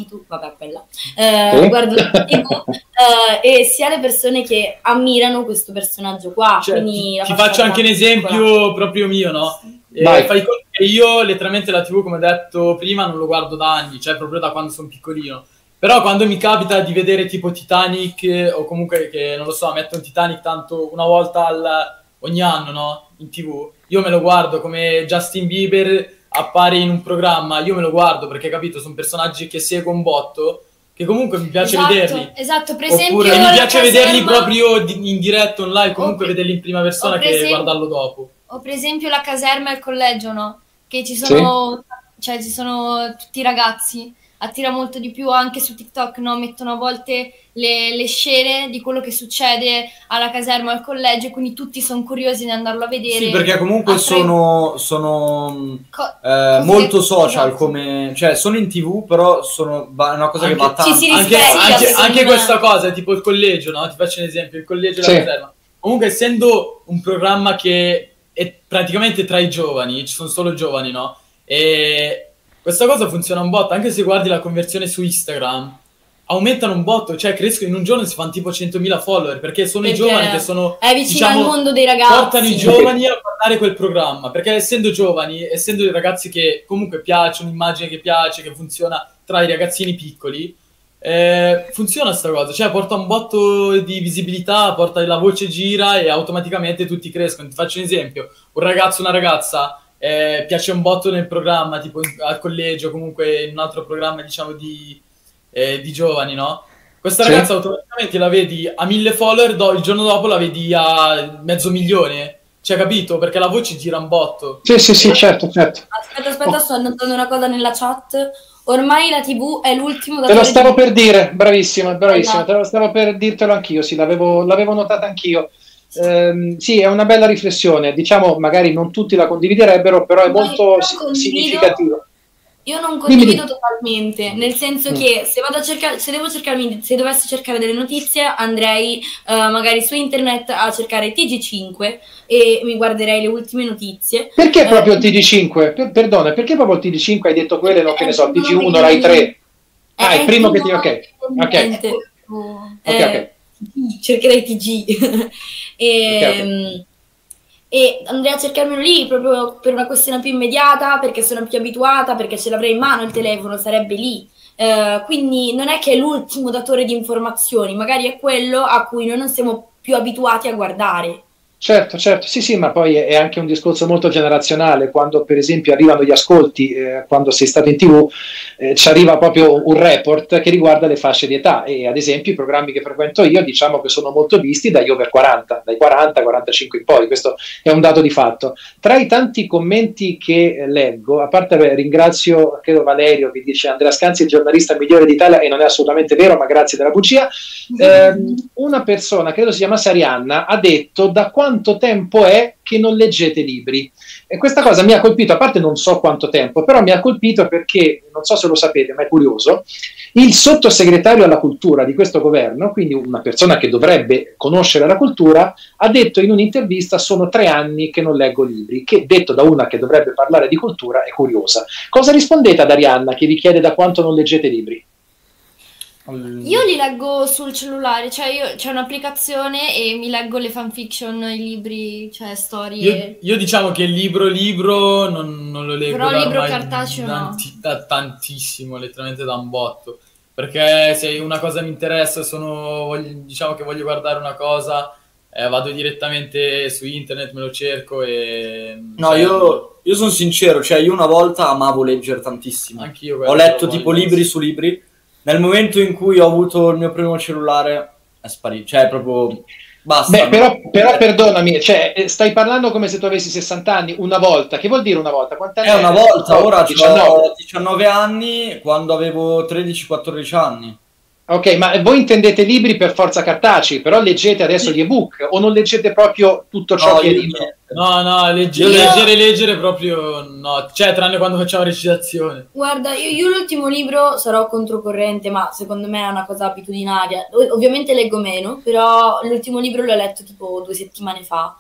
D: guardano la TV, e sia le persone che ammirano questo personaggio qua.
C: Cioè,
D: quindi
C: ti faccio anche un esempio proprio mio, no? Fai conto che io letteralmente la TV, come ho detto prima, non lo guardo da anni, cioè proprio da quando sono piccolino. Però quando mi capita di vedere tipo Titanic, o comunque che, non lo so, metto un Titanic tanto una volta ogni anno, no? In TV, io me lo guardo, come Justin Bieber appare in un programma, io me lo guardo perché, capito, sono personaggi che seguo un botto, che comunque mi piace vederli.
A: Esatto, per esempio...
C: Oppure mi piace vederli proprio in diretta online, comunque vederli in prima persona che guardarlo dopo.
A: O per esempio la caserma e il collegio, no? Che ci sono, cioè ci sono tutti i ragazzi. Attira molto di più anche su TikTok, no? Mettono a volte le scene di quello che succede alla caserma, al collegio, quindi tutti sono curiosi di andarlo a vedere.
B: Sì, perché comunque sono molto social, come, cioè sono in TV, però è una cosa che va tanto.
C: Anche questa cosa, tipo il collegio, no? Ti faccio un esempio, il collegio della caserma. comunque essendo un programma che è praticamente tra i giovani, ci sono solo giovani, no? E questa cosa funziona un botto, anche se guardi la conversione su Instagram, aumentano un botto, cioè crescono, in un giorno si fanno tipo 100.000 follower, perché sono i giovani che sono,
D: è vicino
C: diciamo,
D: al mondo dei ragazzi,
C: portano i giovani a guardare quel programma, perché essendo giovani, essendo i ragazzi che comunque piacciono, un'immagine che piace, che funziona tra i ragazzini piccoli, funziona sta cosa, cioè porta un botto di visibilità, porta la voce gira e automaticamente tutti crescono. Ti faccio un esempio: un ragazzo, una ragazza piace un botto nel programma, tipo al collegio, comunque in un altro programma, diciamo, di giovani, no? Questa ragazza automaticamente la vedi a 1.000 follower, il giorno dopo la vedi a 500.000, cioè, capito? Perché la voce gira un botto.
F: Sì, certo.
D: Aspetta, sto annotando una cosa nella chat. Ormai la TV è l'ultimo
F: datore. Te lo stavo per dire, bravissima, te lo stavo per dirtelo anch'io, sì, l'avevo notata anch'io. Sì, è una bella riflessione, diciamo, magari non tutti la condividerebbero, però è molto significativo.
D: Io non condivido totalmente, nel senso che se dovessi cercare delle notizie, andrei magari su internet a cercare TG5 e mi guarderei le ultime notizie.
F: Perché proprio il TG5? Perdona, perché proprio il TG5 hai detto quelle, no, che ne so, TG1, Rai 3? Il primo che ti... Ok.
D: Cercherei TG. E andrei a cercarmelo lì proprio per una questione più immediata, perché sono più abituata, perché ce l'avrei in mano il telefono, sarebbe lì. Quindi non è che è l'ultimo datore di informazioni, magari è quello a cui noi non siamo più abituati a guardare.
F: Certo, sì, ma poi è anche un discorso molto generazionale. Quando per esempio arrivano gli ascolti, quando sei stato in TV, ci arriva proprio un report che riguarda le fasce di età, e ad esempio i programmi che frequento io, diciamo che sono molto visti dagli over 40, dai 40-45 in poi, questo è un dato di fatto. Tra i tanti commenti che leggo, a parte ringrazio, credo Valerio, che dice Andrea Scanzi è il giornalista migliore d'Italia, e non è assolutamente vero, ma grazie della bugia. Una persona, credo si chiama Sarianna, ha detto: da quanto tempo è che non leggete libri? E questa cosa mi ha colpito, a parte non so quanto tempo, però mi ha colpito perché, non so se lo sapete, ma è curioso, il sottosegretario alla cultura di questo governo, quindi una persona che dovrebbe conoscere la cultura, ha detto in un'intervista: sono 3 anni che non leggo libri, che detto da una che dovrebbe parlare di cultura è curiosa. Cosa rispondete ad Arianna che vi chiede da quanto non leggete libri?
A: Io li leggo sul cellulare, cioè c'è un'applicazione e mi leggo le fanfiction, i libri, cioè storie.
C: Io diciamo che il libro non lo leggo.
A: Però il libro cartaceo no.
C: Da tantissimo, letteralmente da un botto. Perché se una cosa mi interessa, diciamo che voglio guardare una cosa, vado direttamente su internet, me lo cerco e...
B: No, io sono sincero, cioè io una volta amavo leggere tantissimo.
C: Anch'io.
B: Ho letto tipo libri su libri. Nel momento in cui ho avuto il mio primo cellulare è sparito, cioè proprio basta.
F: Beh, però perdonami, cioè, stai parlando come se tu avessi 60 anni, una volta. Che vuol dire una volta? Quant'anni
B: una volta, ora ho 19 anni, quando avevo 13-14 anni.
F: Ok, ma voi intendete libri per forza cartacei, però leggete adesso gli ebook o non leggete proprio tutto ciò che è libro?
C: No, leggere proprio no, cioè tranne quando facciamo recitazione.
D: Guarda, io l'ultimo libro sarò controcorrente, ma secondo me è una cosa abitudinaria. Ovviamente leggo meno, però l'ultimo libro l'ho letto tipo 2 settimane fa.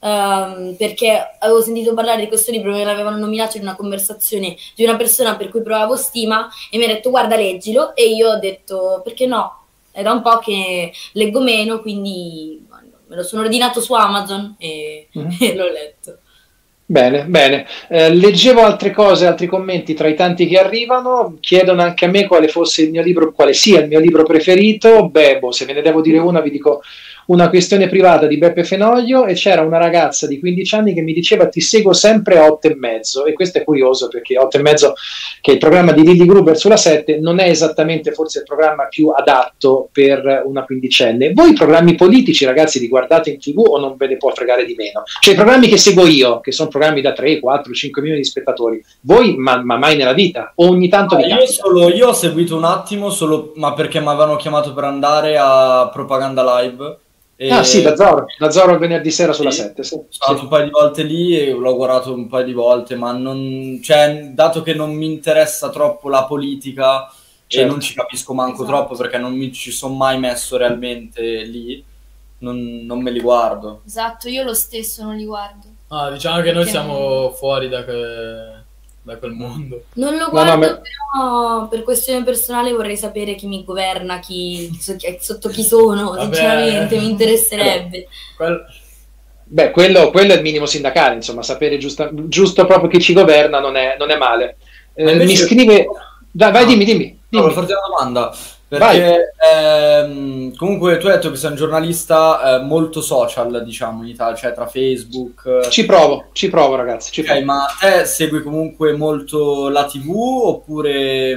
D: Perché avevo sentito parlare di questo libro, me l'avevano nominato in una conversazione di una persona per cui provavo stima e mi ha detto guarda leggilo, e io ho detto perché no, è da un po' che leggo meno, quindi me lo sono ordinato su Amazon e l'ho letto.
F: Bene. Leggevo altre cose, altri commenti tra i tanti che arrivano. Chiedono anche a me quale sia il mio libro preferito. Se ve ne devo dire una, vi dico Una questione privata di Beppe Fenoglio, e c'era una ragazza di 15 anni che mi diceva ti seguo sempre a 8:30, e questo è curioso perché 8:30, che è il programma di Lilli Gruber sulla 7, non è esattamente forse il programma più adatto per una quindicenne. Voi i programmi politici, ragazzi, li guardate in TV o non ve ne può fregare di meno? Cioè i programmi che seguo io, che sono programmi da 3, 4, 5 milioni di spettatori, voi ma mai nella vita? O ogni tanto vi capita?
B: Io ho seguito un attimo, ma perché mi avevano chiamato per andare a Propaganda Live.
F: Sì, da Zorro il venerdì sera sulla 7. Sì.
B: Sono stato un paio di volte lì e l'ho guardato un paio di volte, ma dato che non mi interessa troppo la politica, certo, e non ci capisco manco troppo perché non mi ci sono mai messo realmente lì, non me li guardo.
A: Esatto, io lo stesso non li guardo.
C: Diciamo che noi siamo fuori da quel mondo.
D: Non lo guardo, però per questione personale vorrei sapere chi mi governa, sotto chi sono, sinceramente, mi interesserebbe.
F: Beh, quello è il minimo sindacale, insomma, sapere giusto proprio chi ci governa non è male.
B: Invece...
F: Mi scrive... Vai, dimmi.
B: Volevo farti una domanda, perché comunque tu hai detto che sei un giornalista molto social, diciamo, in Italia, cioè tra Facebook...
F: Ci provo ragazzi,
B: Ok, ma te segui comunque molto la TV oppure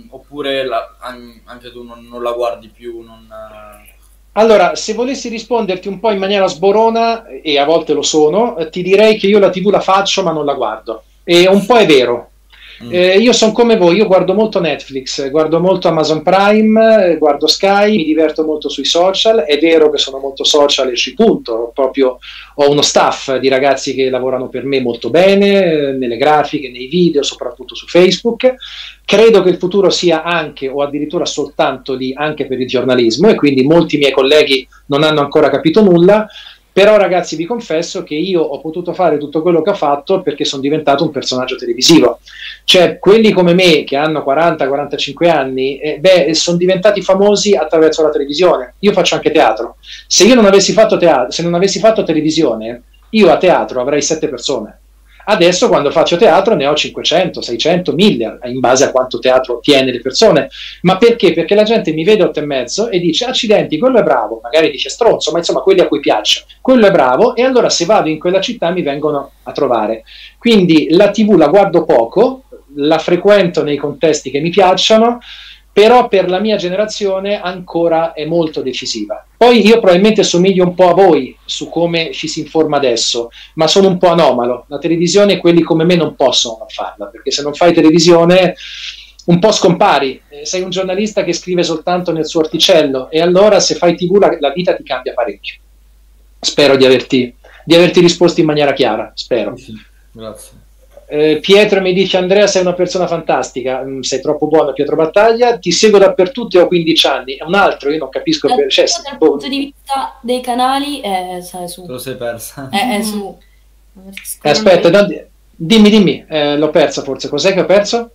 B: anche tu non la guardi più?
F: Allora, se volessi risponderti un po' in maniera sborona, e a volte lo sono, ti direi che io la TV la faccio ma non la guardo. E un po' è vero. Io sono come voi, io guardo molto Netflix, guardo molto Amazon Prime, guardo Sky, mi diverto molto sui social. È vero che sono molto social e ci punto, proprio ho uno staff di ragazzi che lavorano per me molto bene, nelle grafiche, nei video, soprattutto su Facebook. Credo che il futuro sia anche o addirittura soltanto lì anche per il giornalismo, e quindi molti miei colleghi non hanno ancora capito nulla. Però ragazzi, vi confesso che io ho potuto fare tutto quello che ho fatto perché sono diventato un personaggio televisivo. Cioè, quelli come me che hanno 40-45 anni, sono diventati famosi attraverso la televisione. Io faccio anche teatro. Se io non avessi fatto televisione, io a teatro avrei 7 persone. Adesso quando faccio teatro ne ho 500, 600, 1000, in base a quanto teatro tiene le persone. Ma perché? Perché la gente mi vede 8,5 e dice: accidenti, quello è bravo, magari dice stronzo, ma insomma quelli a cui piace, quello è bravo, e allora se vado in quella città mi vengono a trovare. Quindi la TV la guardo poco, la frequento nei contesti che mi piacciono, però per la mia generazione ancora è molto decisiva. Poi io probabilmente somiglio un po' a voi su come ci si informa adesso, ma sono un po' anomalo. La televisione, quelli come me non possono non farla, perché se non fai televisione un po' scompari. Sei un giornalista che scrive soltanto nel suo orticello, e allora se fai TV la vita ti cambia parecchio. Spero di averti risposto in maniera chiara, spero.
B: Sì, grazie.
F: Pietro mi dice: Andrea, sei una persona fantastica, sei troppo buono, Pietro Battaglia, ti seguo dappertutto e ho 15 anni. È un altro, io non capisco
D: dal punto di vista dei canali sai, su.
B: Te lo sei persa.
D: È su.
F: Aspetta, no, dimmi, l'ho persa forse. Cos'è che ho perso?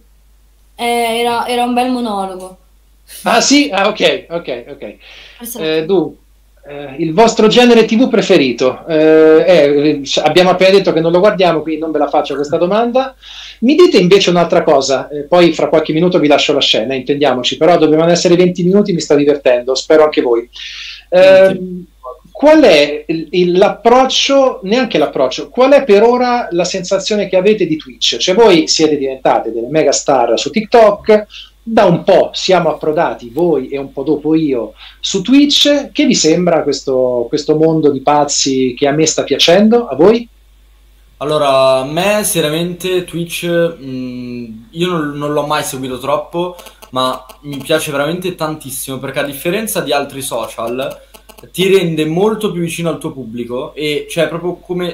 D: Era un bel monologo.
F: Ah sì? Ah, ok. Il vostro genere TV preferito? Abbiamo appena detto che non lo guardiamo, quindi non ve la faccio questa domanda. Mi dite invece un'altra cosa, poi fra qualche minuto vi lascio la scena, intendiamoci, però dovevano essere 20 minuti, mi sto divertendo, spero anche voi. Qual è l'approccio, neanche l'approccio, qual è per ora la sensazione che avete di Twitch? Cioè voi siete diventate delle mega star su TikTok, da un po' siamo approdati, voi e un po' dopo io, su Twitch. Che vi sembra questo mondo di pazzi che a me sta piacendo? A voi?
B: Allora, a me seriamente Twitch, io non l'ho mai seguito troppo, ma mi piace veramente tantissimo, perché a differenza di altri social ti rende molto più vicino al tuo pubblico, e cioè proprio come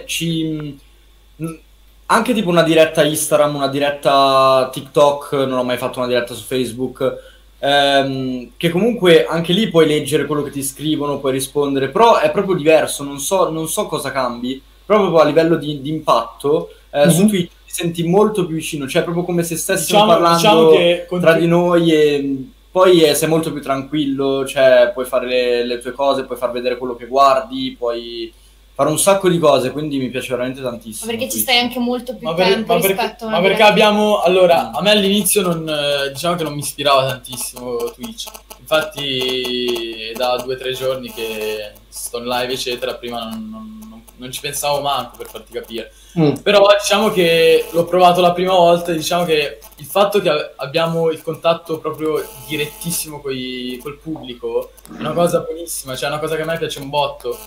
B: anche tipo una diretta Instagram, una diretta TikTok, non ho mai fatto una diretta su Facebook, che comunque anche lì puoi leggere quello che ti scrivono, puoi rispondere, però è proprio diverso, non so cosa cambi, proprio a livello di impatto. Su Twitch ti senti molto più vicino, cioè proprio come se stessimo parlando tra di noi, e poi sei molto più tranquillo, cioè puoi fare le tue cose, puoi far vedere quello che guardi, puoi fare un sacco di cose, quindi mi piace veramente tantissimo.
A: Perché ci stai anche molto più tempo rispetto a una
C: perché abbiamo, allora, a me all'inizio diciamo che non mi ispirava tantissimo Twitch, infatti da 2 o 3 giorni che sto in live eccetera, prima non ci pensavo manco, per farti capire. Però diciamo che l'ho provato la prima volta, diciamo che il fatto che abbiamo il contatto proprio direttissimo col pubblico è una cosa buonissima, cioè è una cosa che a me piace un botto,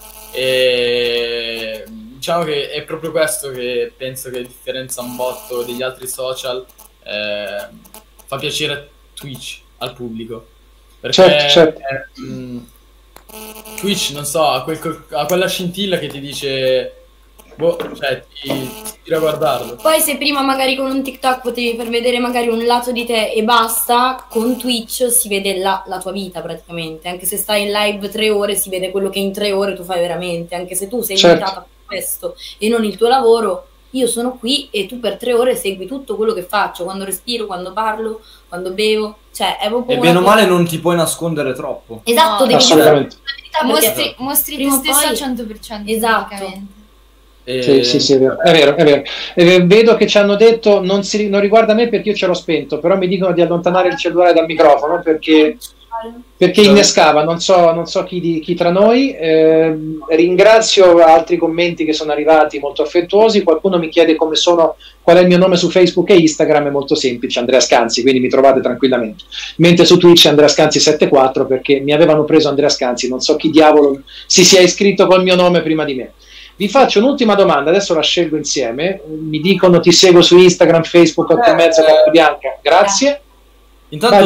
C: e diciamo che è proprio questo che penso che differenzia un botto degli altri social, fa piacere Twitch al pubblico, perché
F: certo.
C: Twitch, non so, ha quella scintilla che ti dice cioè ti tira a guardarlo.
D: Poi se prima magari con un TikTok potevi far vedere magari un lato di te e basta, con Twitch si vede la tua vita praticamente, anche se stai in live 3 ore si vede quello che in 3 ore tu fai veramente, anche se tu sei invitato a questo e non il tuo lavoro, io sono qui e tu per 3 ore segui tutto quello che faccio, quando respiro, quando parlo, quando bevo, cioè è proprio
B: e bene o male non ti puoi nascondere troppo.
D: Esatto,
A: no,
D: devi
F: assolutamente.
A: Mostri te stesso al 100%.
D: Esatto.
F: Sì, è vero. Vedo che ci hanno detto, non riguarda me perché io ce l'ho spento, però mi dicono di allontanare il cellulare dal microfono perché innescava, non so chi tra noi. Ringrazio altri commenti che sono arrivati molto affettuosi. Qualcuno mi chiede qual è il mio nome su Facebook e Instagram, è molto semplice, Andrea Scanzi, quindi mi trovate tranquillamente, mentre su Twitch è Andrea Scanzi 74 perché mi avevano preso Andrea Scanzi, non so chi diavolo si sia iscritto col mio nome prima di me. Vi faccio un'ultima domanda, adesso la scelgo insieme. Mi dicono ti seguo su Instagram, Facebook, 8:30, Carta Bianca. Grazie.
B: Intanto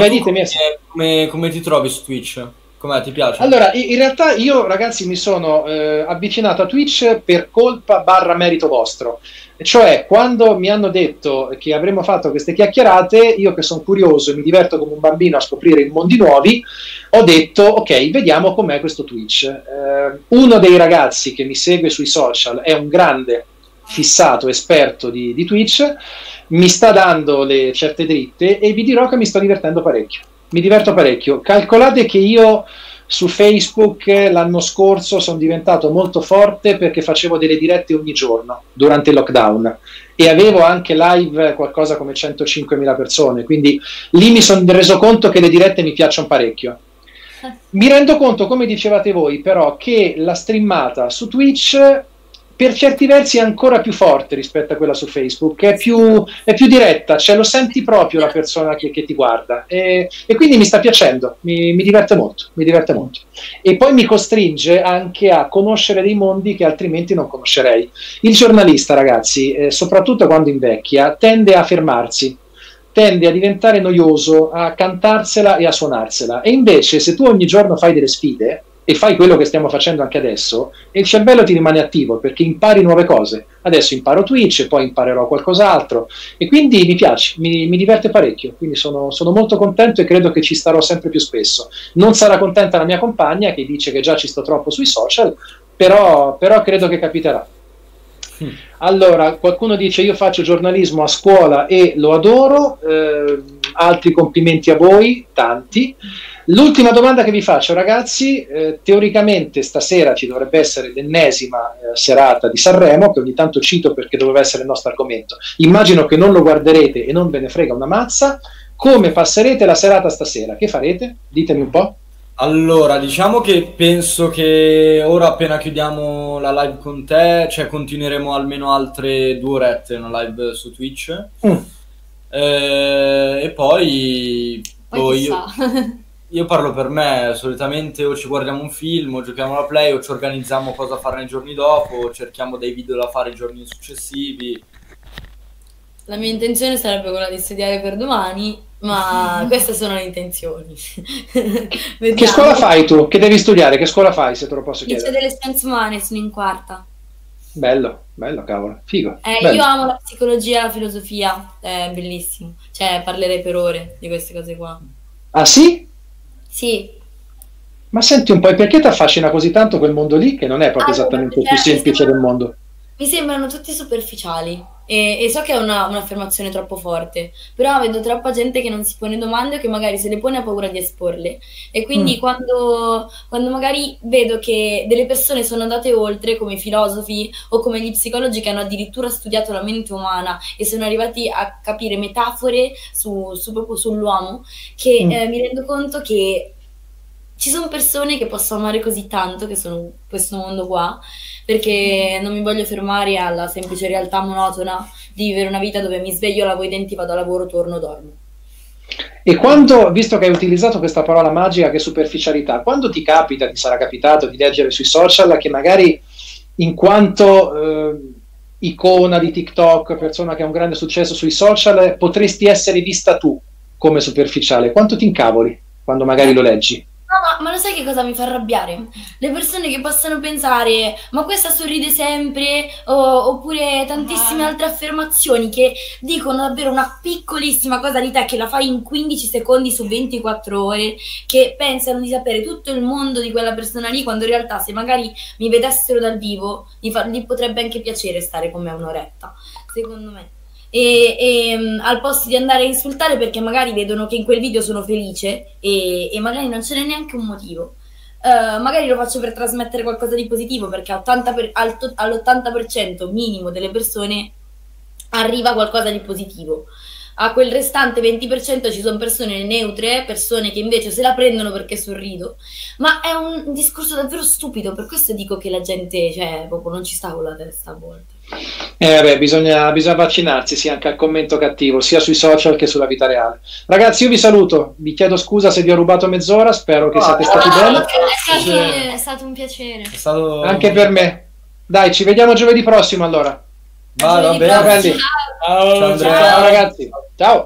B: come ti trovi su Twitch? Com'è, ti piace?
F: Allora, in realtà io, ragazzi, mi sono avvicinato a Twitch per colpa / merito vostro. Cioè, quando mi hanno detto che avremmo fatto queste chiacchierate, io che sono curioso e mi diverto come un bambino a scoprire i mondi nuovi, ho detto, ok, vediamo com'è questo Twitch. Uno dei ragazzi che mi segue sui social è un grande fissato, esperto di Twitch, mi sta dando le certe dritte e vi dirò che mi sto divertendo parecchio. Mi diverto parecchio. Calcolate che io su Facebook l'anno scorso sono diventato molto forte perché facevo delle dirette ogni giorno durante il lockdown e avevo anche live qualcosa come 105.000 persone, quindi lì mi sono reso conto che le dirette mi piacciono parecchio. Mi rendo conto, come dicevate voi, però, che la streamata su Twitch per certi versi è ancora più forte rispetto a quella su Facebook, è più diretta, cioè lo senti proprio la persona che ti guarda e quindi mi sta piacendo, mi diverte molto, e poi mi costringe anche a conoscere dei mondi che altrimenti non conoscerei. Il giornalista, ragazzi, soprattutto quando invecchia, tende a fermarsi, tende a diventare noioso, a cantarsela e a suonarsela, e invece se tu ogni giorno fai delle sfide e fai quello che stiamo facendo anche adesso, e il cervello ti rimane attivo perché impari nuove cose. Adesso imparo Twitch, poi imparerò qualcos'altro e quindi mi piace, mi diverte parecchio, quindi sono molto contento e credo che ci starò sempre più spesso. Non sarà contenta la mia compagna che dice che già ci sto troppo sui social, però credo che capiterà. Allora, qualcuno dice io faccio giornalismo a scuola e lo adoro, altri complimenti a voi, tanti. L'ultima domanda che vi faccio, ragazzi, teoricamente stasera ci dovrebbe essere l'ennesima serata di Sanremo, che ogni tanto cito perché doveva essere il nostro argomento. Immagino che non lo guarderete e non ve ne frega una mazza. Come passerete la serata stasera? Che farete? Ditemi un po'.
B: Allora, diciamo che penso che ora appena chiudiamo la live con te, cioè continueremo almeno altre 2 orette una live su Twitch. E poi io parlo per me, solitamente o ci guardiamo un film, o giochiamo alla Play, o ci organizziamo cosa fare nei giorni dopo, o cerchiamo dei video da fare i giorni successivi.
D: La mia intenzione sarebbe quella di studiare per domani, ma queste sono le intenzioni.
F: Che scuola fai tu? Che devi studiare? Che scuola fai, se te lo posso chiedere?
D: Liceo delle Scienze Umane, sono in 4ª.
F: Bello, cavolo, figo. Bello.
D: Io amo la psicologia e la filosofia, è bellissimo. Cioè, parlerei per ore di queste cose qua.
F: Ah sì?
D: Sì.
F: Ma senti un po', perché ti affascina così tanto quel mondo lì, che non è proprio esattamente il più semplice del mondo?
D: Mi sembrano tutti superficiali e so che è un'affermazione troppo forte, però vedo troppa gente che non si pone domande o che magari se le pone ha paura di esporle, e quindi quando magari vedo che delle persone sono andate oltre, come i filosofi o come gli psicologi che hanno addirittura studiato la mente umana e sono arrivati a capire metafore proprio sull'uomo, che mi rendo conto che ci sono persone che posso amare così tanto, che sono in questo mondo qua, perché non mi voglio fermare alla semplice realtà monotona di vivere una vita dove mi sveglio, lavo i denti, vado a lavoro, torno, dormo.
F: E quando, visto che hai utilizzato questa parola magica che è superficialità, quando ti sarà capitato di leggere sui social che magari in quanto icona di TikTok, persona che ha un grande successo sui social, potresti essere vista tu come superficiale, quanto ti incavoli quando magari lo leggi?
D: No, ma lo sai che cosa mi fa arrabbiare? Le persone che possano pensare, ma questa sorride sempre, oppure tantissime altre affermazioni che dicono davvero una piccolissima cosa di te, che la fai in 15 secondi su 24 ore, che pensano di sapere tutto il mondo di quella persona lì, quando in realtà se magari mi vedessero dal vivo, gli potrebbe anche piacere stare con me un'oretta, secondo me. Al posto di andare a insultare perché magari vedono che in quel video sono felice e magari non ce n'è neanche un motivo. Magari lo faccio per trasmettere qualcosa di positivo, perché all'80% minimo delle persone arriva qualcosa di positivo. A quel restante 20% ci sono persone neutre, persone che invece se la prendono perché sorrido. Ma è un discorso davvero stupido, per questo dico che la gente, cioè, proprio non ci sta con la testa a volte.
F: Vabbè, bisogna vaccinarsi, sia anche al commento cattivo, sia sui social che sulla vita reale. Ragazzi, io vi saluto, vi chiedo scusa se vi ho rubato mezz'ora, spero che siate stati bene.
A: È stato un piacere.
B: È stato...
F: Anche per me. Dai, ci vediamo giovedì prossimo allora.
B: Va bene.
F: Ciao, belli. Ciao ragazzi, ciao.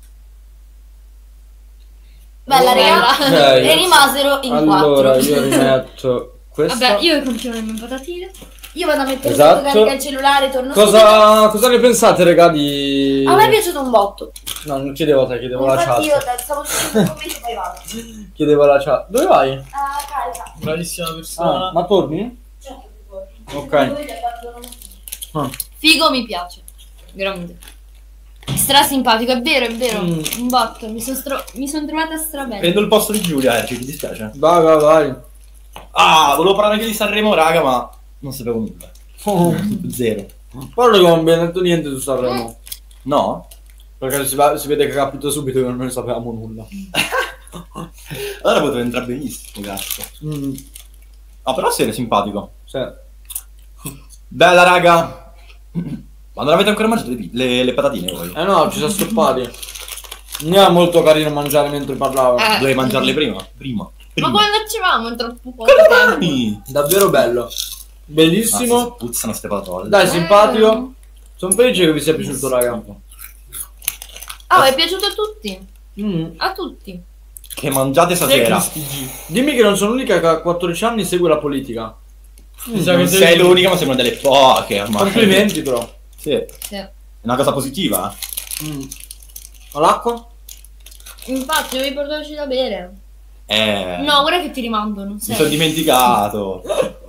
D: Bella, raga. E rimasero in
B: allora,
D: 4.
B: io rimetto questa.
A: Vabbè, io continuo le mie patatine.
D: Io vado a mettere
B: Esatto.
D: sotto carica il cellulare, torno
B: Cosa ne pensate, raga, di...
D: A me è piaciuto un botto.
B: No, non chiedevo a te, chiedevo alla chat.
D: Infatti io stavo dicendo un commento, poi vado.
B: Chiedevo alla chat. Dove vai?
D: Carica.
C: Bravissima persona.
B: Ma torni? Ok.
A: Figo, mi piace. Veramente. Stra simpatico, è vero, un botto. Mi sono trovata stra bene.
E: Prendo il posto di Giulia, ci dispiace.
B: Vai.
E: Ah, volevo parlare anche di Sanremo, raga, ma non sapevo nulla. Zero.
B: Però non abbiamo detto niente su Sanremo.
E: No?
B: Perché si vede che capito subito che non ne sapevamo nulla.
E: Allora poteva entrare benissimo, cazzo. Ah, però sei simpatico.
B: Sì.
E: Bella, raga. Ma non avete ancora mangiato le patatine voi?
B: No, ci siamo stoppati. Non era molto carino mangiare mentre parlavo.
E: Dovevi mangiarle prima? Prima.
A: Ma quando facevamo troppo poco
E: Con le
A: tempo.
E: mani!
B: Davvero bello. Bellissimo.
E: Puzzano ste patatine.
B: Dai, simpatico. Sono felice che vi sia piaciuto, raga.
A: È piaciuto a tutti. A tutti.
E: Che mangiate stasera?
B: Dimmi che non sono l'unica che a 14 anni segue la politica.
E: Non sei l'unica, ma sei una delle poche. Ormai.
B: Complimenti, però.
E: Sì. È una cosa positiva.
B: Ma l'acqua?
A: Infatti, devi portarci da bere.
E: No,
A: guarda che ti rimandano.
E: mi sono dimenticato.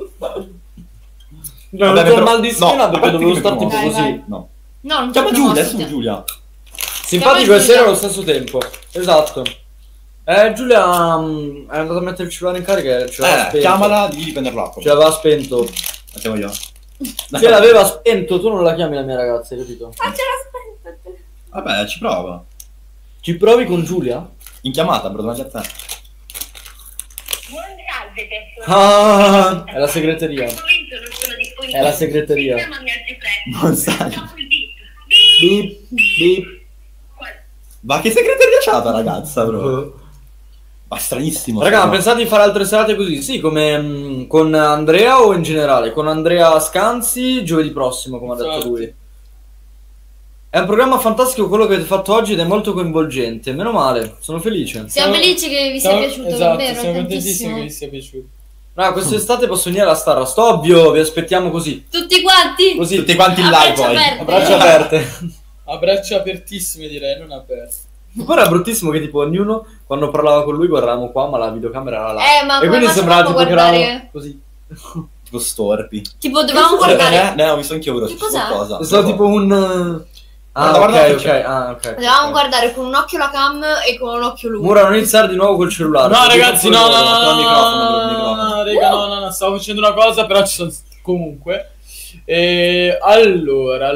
B: Non
E: Vabbè,
B: ho
E: però-
B: mal di schiena
E: no,
B: perché dovevo
E: a parte
B: star
E: che
B: tipo
A: Vai,
B: così.
A: vai.
E: No.
A: No, non
E: Chiama
A: c'è
E: Giulia,
A: promosso,
E: adesso
A: te.
E: Giulia.
B: Simpatico e serio allo stesso tempo. Esatto. Giulia è andata a mettere il cellulare in carica e ce l'aveva spento.
E: Chiamala, digli di prendere l'acqua.
B: Ce l'aveva spento.
E: Facciamo io.
B: Ce l'aveva spento, tu non la chiami la mia ragazza, hai capito?
D: Ma ce l'aspetto.
E: Vabbè, ci prova.
B: Ci provi con Giulia?
E: In chiamata, bro, davanti a te.
G: Buon salve persone.
B: È la segreteria.
G: Al momento non sono disponibile.
B: È la segreteria.
G: Chiamami al più presto.
E: Non sai.
G: Dopo il beep.
B: Beep.
E: Ma che segreteria c'ha la ragazza, bro? Ma stranissimo.
B: Raga, ma
E: secondo me.
B: pensate di fare altre serate così? Sì, come con Andrea o in generale? Con Andrea Scanzi giovedì prossimo, come ha detto lui. È un programma fantastico quello che avete fatto oggi ed è molto coinvolgente. Meno male, sono felice.
A: Siamo felici che vi sia piaciuto,
C: esatto,
A: davvero,
C: siamo
A: tantissimo.
C: contentissimi che vi sia piaciuto.
B: Raga, quest'estate posso venire alla Starrast, ovvio, vi aspettiamo così.
A: Tutti quanti?
B: Così,
E: Tutti quanti in
A: A
E: live
A: braccia
E: poi.
A: aperte.
B: a braccia aperte.
C: A braccia apertissime direi, non aperte.
B: Poi era bruttissimo che tipo ognuno, quando parlava con lui, guardavamo qua, ma la videocamera era là.
A: Ma
B: e
A: come
B: quindi sembrava tipo che
A: guardare?
B: eravamo così.
E: Tipo storpi.
A: Tipo, dovevamo guardare.
E: Ne ho visto anch'io ora.
A: Che cos'è?
B: È stato tipo un... Ah,
E: Guarda,
B: ok,
E: guarda,
B: ok.
A: Dovevamo guardare con un occhio la cam e con un occhio lui.
B: Mura, non iniziare di nuovo col cellulare.
C: No,
B: Perché
C: ragazzi,
B: poi-
C: no,
E: il microfono.
C: raga, no, stavo facendo una cosa, però ci sono comunque. Allora.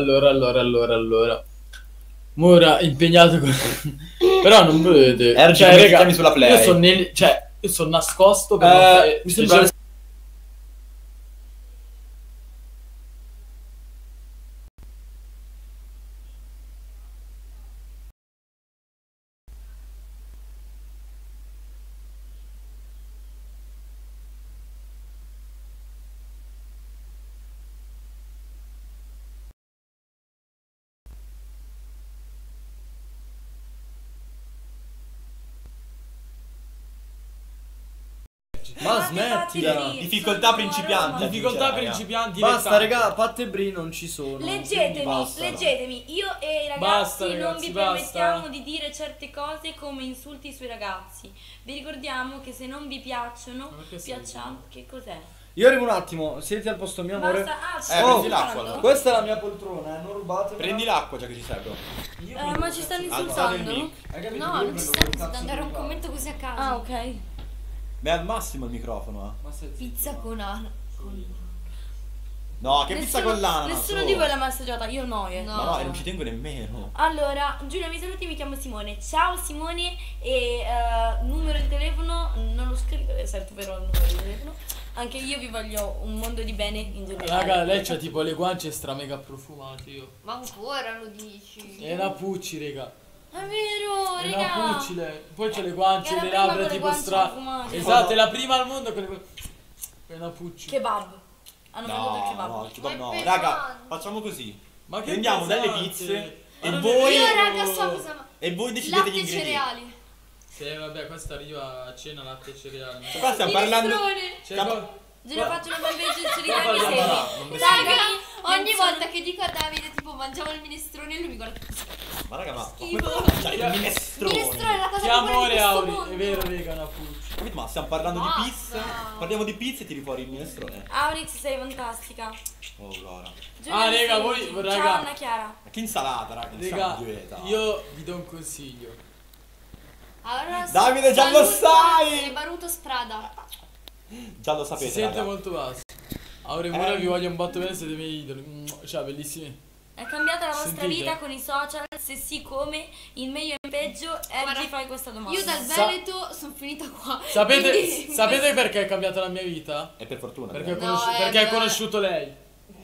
C: Mura impegnato con... Però non vedete.
E: Ergi, come ti chiami sulla play?
C: Io sono nascosto per
B: mi sembra
C: Sergi.
B: Ma smettila.
E: Difficoltà principianti.
C: Difficoltà
E: aggiunge, raga.
C: principianti.
B: Basta, raga, Pat e Bri non ci sono.
D: Leggetemi,
E: basta.
D: leggetemi. Io e i ragazzi,
C: Basta,
D: non
C: ragazzi,
D: vi
C: basta.
D: permettiamo di dire certe cose come insulti sui ragazzi. Vi ricordiamo che se non vi piacciono,
C: Ma perché sei
D: piacciamo. Che cos'è?
B: Io arrivo un attimo, siediti al posto mio, amore.
D: Basta.
E: prendi l'acqua, allora.
B: Questa è la mia poltrona, non rubate.
E: Prendi l'acqua già che ci serve.
D: Ma ci stanno
E: Alzate il
D: insultando?
E: mic.
A: No, non ci sta insultando, era un commento così a caso.
D: Ah, ok.
E: Ma è al massimo il microfono,
A: Pizza con ana.
E: No, che pizza con l'ananas.
D: Nessuno di voi l'ha massaggiata, io no.
A: No.
E: Ma no, e non ci tengo nemmeno.
D: Allora, Giulia, mi saluti, mi chiamo Simone. Ciao Simone, e numero di telefono, non lo scrivo, certo però il numero di telefono. Anche io vi voglio un mondo di bene in generale.
C: Raga, lei c'ha tipo le guance stra mega profumate, io.
A: Ma ancora lo dici?
C: È una Pucci, raga.
D: È vero,
C: È una
D: raga.
C: Pucci lei. Poi c'ha le guance,
D: È la
C: le
D: prima
C: labbra
D: con le
C: tipo
D: guance
C: stra.
D: profumate.
C: Esatto, è la prima al mondo con le. È una Pucci.
D: Kebab. Hanno venduto il kebab.
E: No, il kebab no.
A: Ma è
E: Raga,
A: pesante.
E: facciamo così.
C: Ma che
E: Prendiamo delle
C: pesante.
E: pizze
C: Ma
E: e
C: non è
E: voi
A: Io
C: vero.
A: raga so cosa.
E: e voi decidete gli
A: Latte e
E: ingredienti.
A: cereali.
C: Sì, vabbè, questa arriva a cena latte e cereali.
E: Cioè, qua stiamo parlando.
A: Minestrone.
C: Cioè,
E: Cap-
D: Giulia, faccio una fanpage
C: Qua
D: solidarietà
C: parliamo-
D: mi
C: no,
D: segui.
A: Raga, ogni volta che dico a Davide tipo mangiamo il minestrone lui mi guarda
E: Ma raga, ma
A: schifo.
E: come fai a mangiare il minestrone?
A: Minestrone è la cosa
C: Che
A: più buona di
C: amore,
A: questo
C: Auri.
A: mondo.
C: È vero, raga, una Pucci.
E: Capito? Ma stiamo parlando
A: Basta.
E: di pizza. Parliamo di pizza e tiri fuori il minestrone.
D: Aurix, sei fantastica.
E: Oh, Laura.
D: Giulia,
C: Ah,
D: mi
C: raga,
D: segui.
C: voi-
D: Ciao
C: raga.
D: Anna Chiara.
E: Ma che insalata, raga. Non
C: Raga,
E: siamo a dieta.
C: io vi do un consiglio.
A: Allora,
E: Davide, già lo sai!
A: Baruto Sprada.
E: Già lo
C: Si
E: sapete,
C: sente
E: raga.
C: molto basso. Aure Mura vi voglio un botto bene, siete i miei idoli. Cioè, bellissimi.
D: È cambiata la vostra
C: Sentite?
D: vita con i social? Se sì, come? In meglio e in peggio?
A: Guarda,
D: Oggi fai questa domanda.
A: Io dal
C: Sa-
A: Veneto sono finita qua.
C: Sapete,
A: Quindi-
C: sapete perché è cambiata la mia vita?
E: E per fortuna.
C: Perché ho
E: raga.
A: No,
C: perché hai
A: ma-
C: conosciuto lei.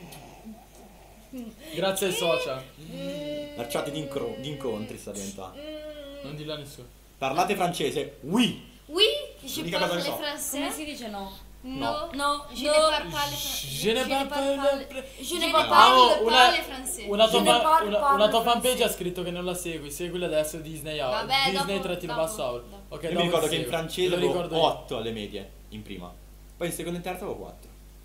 C: Grazie ai social.
E: Merciati di incontri sta diventando.
C: Non dillo a nessuno.
E: Parlate francese? Oui!
A: Oui, je
E: L'unica cosa
A: parle
E: che so.
D: Come
A: français.
D: si dice no?
A: No,
D: No,
A: je
D: no.
A: ne parle pas le
C: Je ne parle pas le-
A: Je ne
E: Ah,
A: parle
C: una-
A: pas le français.
C: Una
D: Je ne
C: tua
D: parle pas
C: una
D: le
C: tua fanpage
D: français.
C: ha scritto che non la segui, seguila adesso Disney Hour.
A: Vabbè,
C: Disney
A: dopo-
C: trattino
A: dopo-
C: basso Hour.
A: dopo.
C: Ok,
E: Io mi
C: dopo
E: ricordo
C: ti
E: che in
C: seguo.
E: francese
C: Te lo
E: avevo
C: ricordo io.
E: 8 alle medie, in prima. Poi in seconda e terza avevo 4.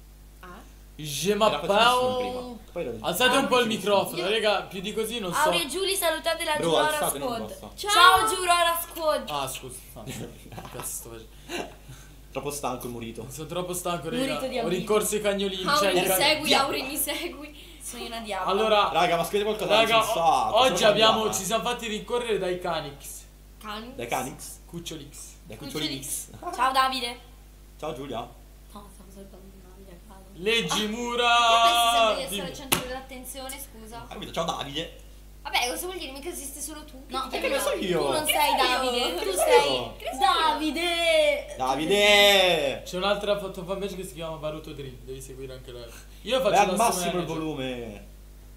C: Je
E: Era facilissimo in prima.
C: m'appelle.
E: Poi ero-
C: Alzate un po' il
E: facilissimo.
C: microfono, raga, più di così non so.
D: Auri e Giulia, salutate la
E: Bro,
D: Giurora
E: alzate, non
D: Squad.
E: posso.
D: Ciao Giurora Squad.
C: Ah, scusa. Che cazzo sto facendo?
E: Troppo stanco e murito.
C: Sono troppo stanco,
D: Murito
C: raga.
D: di
C: Ho
D: amici.
C: rincorso i cagnolini. cioè,
A: Auri
C: i
A: mi
C: can-
A: segui, Auri mi segui.
D: Sono una diavola.
C: Allora,
E: Raga, ma scrivete qualcosa
C: raga,
E: di sensato.
C: oggi
E: solo
C: abbiamo,
E: cambiata.
C: ci siamo fatti rincorrere dai Canix.
A: Cani.
E: Dai Canix?
C: Cucciolix.
E: Dai Cucciolix.
D: Ciao Davide.
E: Ciao Giulia.
D: No, stavo salutando Davide a caso.
C: Leggi
A: Pensi
C: Mura.
A: sempre di essere
C: Dimmi.
A: al centro dell'attenzione, scusa.
E: Capito? Ciao Davide.
A: Vabbè, cosa vuol dire? Mica esiste solo tu.
D: No,
A: Che
E: che ne so io?
D: Tu non sei Davide, tu
E: Che
D: sei
E: io?
D: Davide.
E: Davide!
C: C'è un'altra fanpage che si chiama Baruto Dream, devi seguire anche lei. Io faccio
E: È al
C: il
E: massimo il
C: manager.
E: volume.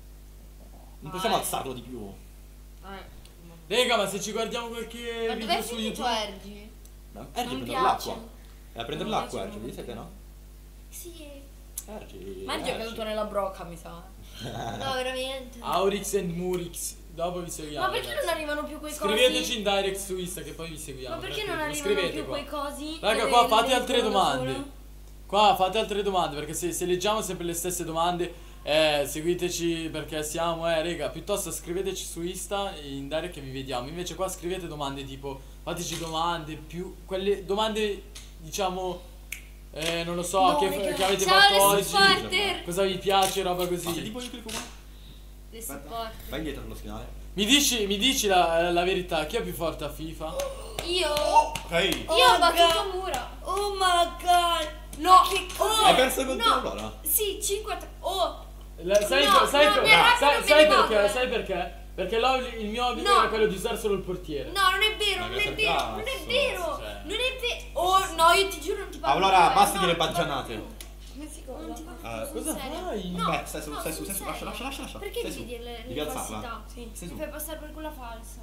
E: Non possiamo alzarlo di più.
C: Raga, ma se ci guardiamo qualche
A: Ma
C: video
A: dov'è
C: su
A: finito
C: YouTube.
A: Ergi?
E: Ergi,
D: Non
E: prendere
D: piace.
E: l'acqua. È a prendere
D: Non
E: l'acqua,
D: piace,
E: Ergi,
D: non
E: vi siete, no?
A: Sì.
E: Ergi.
D: Ma è caduto nella brocca, mi sa.
A: No, veramente.
C: Aurix and Murix. Dopo vi seguiamo.
D: Ma perché
C: ragazzi.
D: non arrivano più quei cosi?
C: Scriveteci in direct su Insta che poi vi seguiamo.
D: Ma perché
C: tranquilli.
D: non arrivano
C: Scrivete
D: più
C: qua.
D: quei cosi?
C: Raga,
D: che
C: qua fate
D: le
C: altre
D: leggono da
C: domande.
D: solo?
C: Qua fate altre domande perché se leggiamo sempre le stesse domande, seguiteci perché siamo, raga, piuttosto scriveteci su Insta in direct che vi vediamo. Invece qua scrivete domande tipo, fateci domande più, quelle domande diciamo, non lo so,
D: No,
C: che
D: mica.
C: avete
A: Ciao
C: fatto
A: le
C: oggi,
A: supporter.
C: cosa vi piace, roba
E: Ma se
C: così.
E: tipo io clicco qua?
A: Le
E: Aspetta,
A: supporter.
E: vai indietro nello schienale.
C: Mi dici la verità, chi è più forte a FIFA?
A: Io.
E: Ok.
A: Io ho battuto Mura.
D: Oh my god. No.
E: Hai perso contro
A: no.
E: allora?
A: Sì, 5-3. Oh.
C: Sai,
A: No,
C: sai,
A: no, mi arrabbio, non me
C: sai
A: ne vado,
C: perché? Sai perché? Perché il mio hobby
A: No.
C: era quello di usare solo il portiere.
A: No, non è vero,
E: Ma
A: non
E: che
A: è vero,
E: cazzo,
A: non è vero.
C: cioè.
A: Non è vero. Oh, no, io ti giuro non ti parlo.
E: Allora,
A: più,
E: basta
A: no,
E: dire
A: non ti parlo
E: baggianate.
A: più. Non ti parlo più,
C: cosa
A: sul serio.
C: fai?
A: No,
E: Beh, stai su,
A: no,
E: stai su,
A: sul
E: stai su,
A: serio.
E: lascia.
A: Perché
E: Stai
A: devi
E: su.
A: dire le
E: Devi alzarla.
A: falsità?
E: Sì. Stai
A: Mi
E: su.
A: fai passare per quella falsa.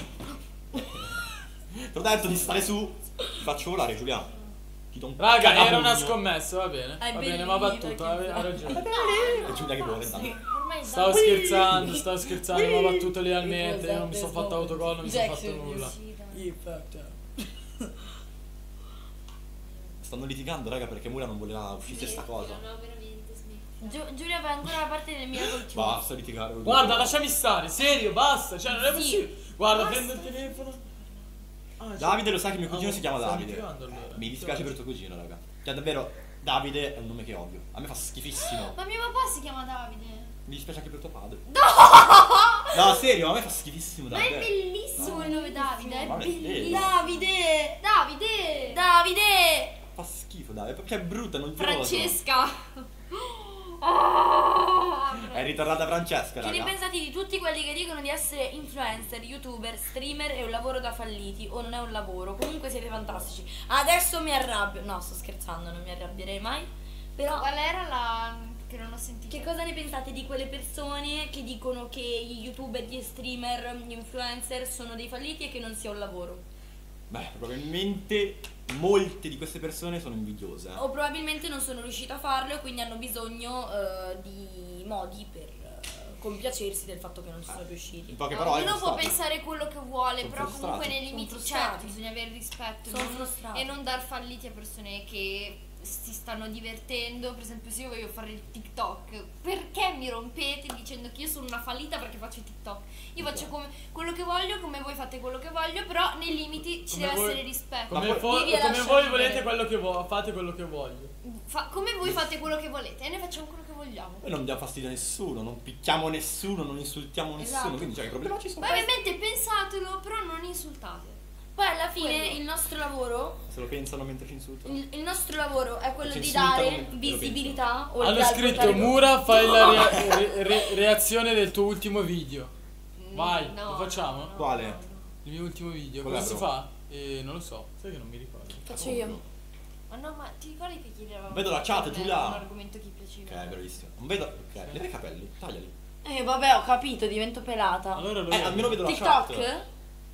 E: Ti ho detto di stare su. Ti faccio volare, Giulia. Ti do un
C: Raga,
E: cagapugno.
C: era una scommessa, va bene.
D: È
C: Va bene, ma ha
D: bellina,
C: battuto,
D: che
C: ha ragione.
E: È Giulia che vuole, intanto.
A: Ormai
C: Stavo scherzando, ma ha battuto lealmente, io non mi sono fatto autogol, non mi sono fatto nulla.
A: Sì, dai.
E: Sta stanno litigando, raga, perché Mura non voleva uscire sta cosa.
A: No, veramente, smetti.
D: Giulia fa ancora la parte del Miracle Team.
E: Basta litigare.
C: Guarda, lasciami stare, serio, basta. Cioè, non è
D: Sì.
C: possibile. Guarda,
D: Basta.
C: prendo il telefono. Ah, cioè-
E: Davide, lo sai che mio cugino si chiama
C: stai
E: Davide.
C: litigando, allora.
E: Mi dispiace per tuo cugino, raga. Cioè, davvero, Davide è un nome che odio. A me fa schifissimo.
A: Ma mio papà si chiama Davide.
E: Mi dispiace anche per tuo padre. No, serio, a me fa schifissimo
A: Ma è
E: Davide.
A: bellissimo il nome Davide, è
E: Ma non è vero.
A: bellissimo.
D: Davide!
A: Davide!
D: Davide!
E: Fa schifo, Davide, perché è brutta, non ti
A: Francesca.
E: È ritornata Francesca,
D: Che ne
E: raga.
D: pensate di tutti quelli che dicono di essere influencer, youtuber, streamer è un lavoro da falliti o non è un lavoro? Comunque siete fantastici. Adesso mi arrabbio. No, sto scherzando, non mi arrabbierei mai. Però
A: Qual era la che non ho sentito?
D: che cosa ne pensate di quelle persone che dicono che gli youtuber, gli streamer, gli influencer sono dei falliti e che non sia un lavoro?
E: Beh, probabilmente molte di queste persone sono invidiose.
D: O probabilmente non sono riusciti a farlo e quindi hanno bisogno di modi per compiacersi del fatto che non ci sono riusciti.
E: In poche parole,
A: Ognuno può
E: frustrati.
A: pensare quello che vuole,
E: Sono
A: però
E: frustrati.
A: comunque nei limiti,
D: Sono frustrati.
A: certo, bisogna avere rispetto
D: Sono
A: non-
D: frustrati.
A: e non dar falliti a persone che si stanno divertendo. Per esempio, se io voglio fare il TikTok, perché mi rompete dicendo che io sono una fallita perché faccio il TikTok? Io faccio quello che voglio, come voi fate quello che voglio, però nei limiti ci
C: Come
A: deve
C: voi-
A: essere rispetto.
C: Come,
E: Ma poi-
D: vivi e
C: come
D: lascia
C: voi
D: vivere.
C: volete quello che fate quello che voglio.
A: Come voi fate quello che volete e noi facciamo quello che vogliamo.
E: Noi non diamo fastidio a nessuno, non picchiamo nessuno, non insultiamo nessuno,
A: Esatto.
E: quindi cioè, che problema ci sono?
A: Ma ovviamente pensatelo, però non insultate.
D: Poi alla fine
A: Quello.
D: il nostro lavoro,
E: Se lo pensano mentre ci insultano.
D: il nostro lavoro è quello
E: Ci
D: di
E: insultano
D: dare
E: mentre lo
D: visibilità oltre
C: Hanno
D: al
C: scritto
D: portare-
C: Mura, fai la reazione del tuo ultimo video. Vai,
A: No,
C: lo facciamo?
A: no, no,
E: Quale?
A: no.
C: Il mio ultimo video.
E: Qual
C: Come
E: è,
C: si
E: bro?
C: fa? Non lo so, sai che non mi ricordo.
D: Faccio io.
A: Ma no, ma ti ricordi che chiedevamo?
E: Vedo la chat, Giulia.
A: Un argomento che piaceva.
E: Ok, bravissimo. Non vedo. Ok, leva i capelli, tagliali.
D: Vabbè, ho capito, divento pelata.
C: Allora lo
E: Almeno vedo la
D: TikTok?
E: chat.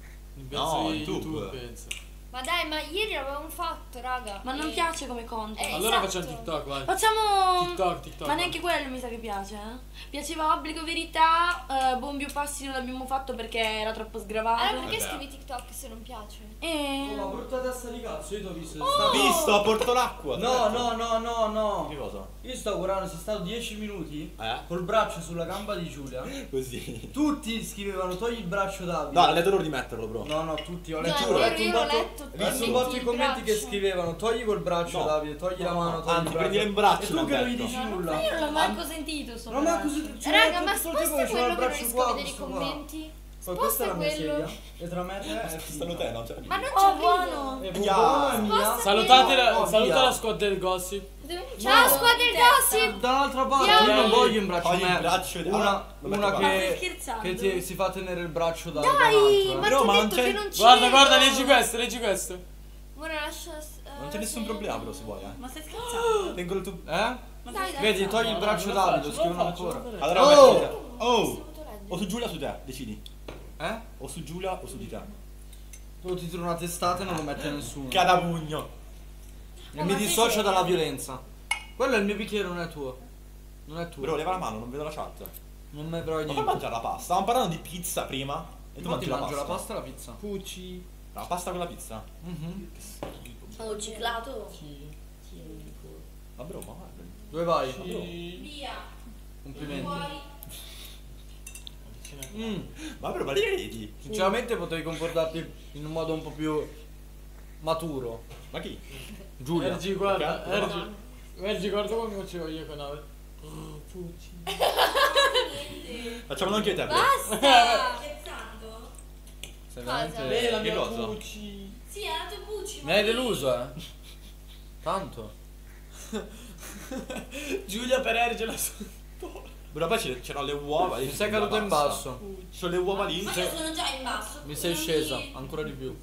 C: penso
E: No,
C: di
E: YouTube.
C: penso.
A: Ma dai, ma ieri l'avevamo fatto, raga.
D: Ma non piace come content.
C: Allora
A: esatto.
C: facciamo TikTok, vai.
D: Facciamo
C: TikTok.
D: Ma neanche quello mi sa che piace, Piaceva Obbligo Verità, Bombi o Passi non l'abbiamo fatto perché era troppo sgravato.
A: Allora perché
E: Vabbè.
A: scrivi TikTok se non piace?
D: E...
B: brutta testa di cazzo, io ti ho visto.
E: Ho visto, a Porto l'acqua.
B: No, no, no, no, no.
E: Che cosa?
B: Io sto guardando, sei stato 10 minuti col braccio sulla gamba di Giulia.
E: Così.
B: Tutti scrivevano togli il braccio Davide.
E: No, non è d'ora di metterlo, bro.
B: No, no, tutti. Ho
A: No,
B: letto,
A: è
B: ho
A: vero,
B: letto un
A: io l'ho
B: botto.
A: letto,
B: Ho visto un
A: metti
B: botto di
A: il
B: commenti che
A: braccio.
B: scrivevano togli col braccio
E: No.
B: Davide, togli la
E: No,
B: mano, togli
E: anzi,
B: il
E: prendi
B: braccio.
E: il braccio,
B: E tu
E: mi
B: che
E: ha
B: non gli
E: detto.
B: dici
D: Ma
B: nulla.
D: io non l'ho mai sentito sto
B: Non ma
D: braccio.
B: così.
A: Raga, ma
B: tutto il tempo
A: sposta
B: c'era il
A: quello che non
B: braccio
A: riesco
B: qua,
A: a vedere i
B: questo qua.
A: commenti.
B: Poi questa è la mia
A: quello.
B: sedia. E tra me e te è
E: Stanno te, no? Cioè,
A: Ma non
D: Oh,
A: c'è
D: buono.
B: E
E: Ya.
B: buono è mia.
A: Sposta
C: Salutate
B: No,
C: saluta
B: via.
C: la squad del gossip.
A: Ciao squadra del gossip!
B: Da un'altra parte,
A: Via.
B: io non voglio in braccio
E: Togli
B: a me.
E: il braccio di-
B: Una,
E: Ah, lo metto
B: una
E: qua.
D: Ma stai
B: che
D: scherzando?
B: si fa tenere il braccio da
A: Dai,
B: un
A: ma
B: altro.
E: Però,
A: ti
E: ma
A: ho
E: non
A: detto
E: c'è-
A: che non ci
C: Guarda,
A: vedo.
C: guarda, leggi questo.
A: Ora lascia.
E: Non c'è nessun problema, però, se vuoi,
D: Ma stai scherzando?
E: Tengo il tuo.
B: Eh?
D: Ma
A: Dai,
D: stai
A: dai.
B: Vedi, togli il
C: No,
B: braccio
C: non lo
B: Davide,
C: faccio,
B: scrivono
C: non lo faccio,
B: ancora.
C: non
E: Allora,
B: Oh!
E: metti te. Oh!
A: Potuto leggere.
E: O su Giulia o su te, decidi.
B: Eh?
E: O su Giulia o su di te.
B: Tu ti tiro una testata e non lo mette nessuno.
E: Cadavugno.
B: E mi dissocio dalla violenza. Quello è il mio bicchiere, non è tuo. Non è tuo.
E: Bro, leva la mano, non vedo la chat.
B: Non mi però
E: Ma puoi
B: niente.
E: mangiare la pasta? Stavamo parlando di pizza prima. E tu
B: Ma ti
E: mangi la
B: mangio
E: pasta.
B: la pasta e la pizza.
C: Pucci.
E: La pasta con la pizza?
B: Mhm.
D: Ho ciclato.
E: Ma bro, ma guarda.
B: Dove vai?
D: Via.
B: Complimenti.
D: Fuori.
E: Ma bro, ma li vedi?
B: Sinceramente potevi comportarti in un modo un po' più maturo.
E: Ma chi?
B: Giulia.
C: Ergi, guarda,
E: Perché?
C: Ergi, guarda come facevo io con Ave. Pucci.
E: Facciamolo anche te, bro.
A: Basta!
D: Scherzando?
B: Sei
A: Cosa?
B: veramente...
C: La
E: Che
C: mia
E: cosa?
C: Pucci.
D: Sì, era tu Pucci.
B: Mi hai deluso, Tanto.
C: Giulia per Ergi la sua.
E: Bro, poi c'erano le uova lì.
B: Mi sei caduto in basso.
E: Ci sono le uova lì.
D: Ma io sono già in basso.
B: Mi sei scesa, ancora di più.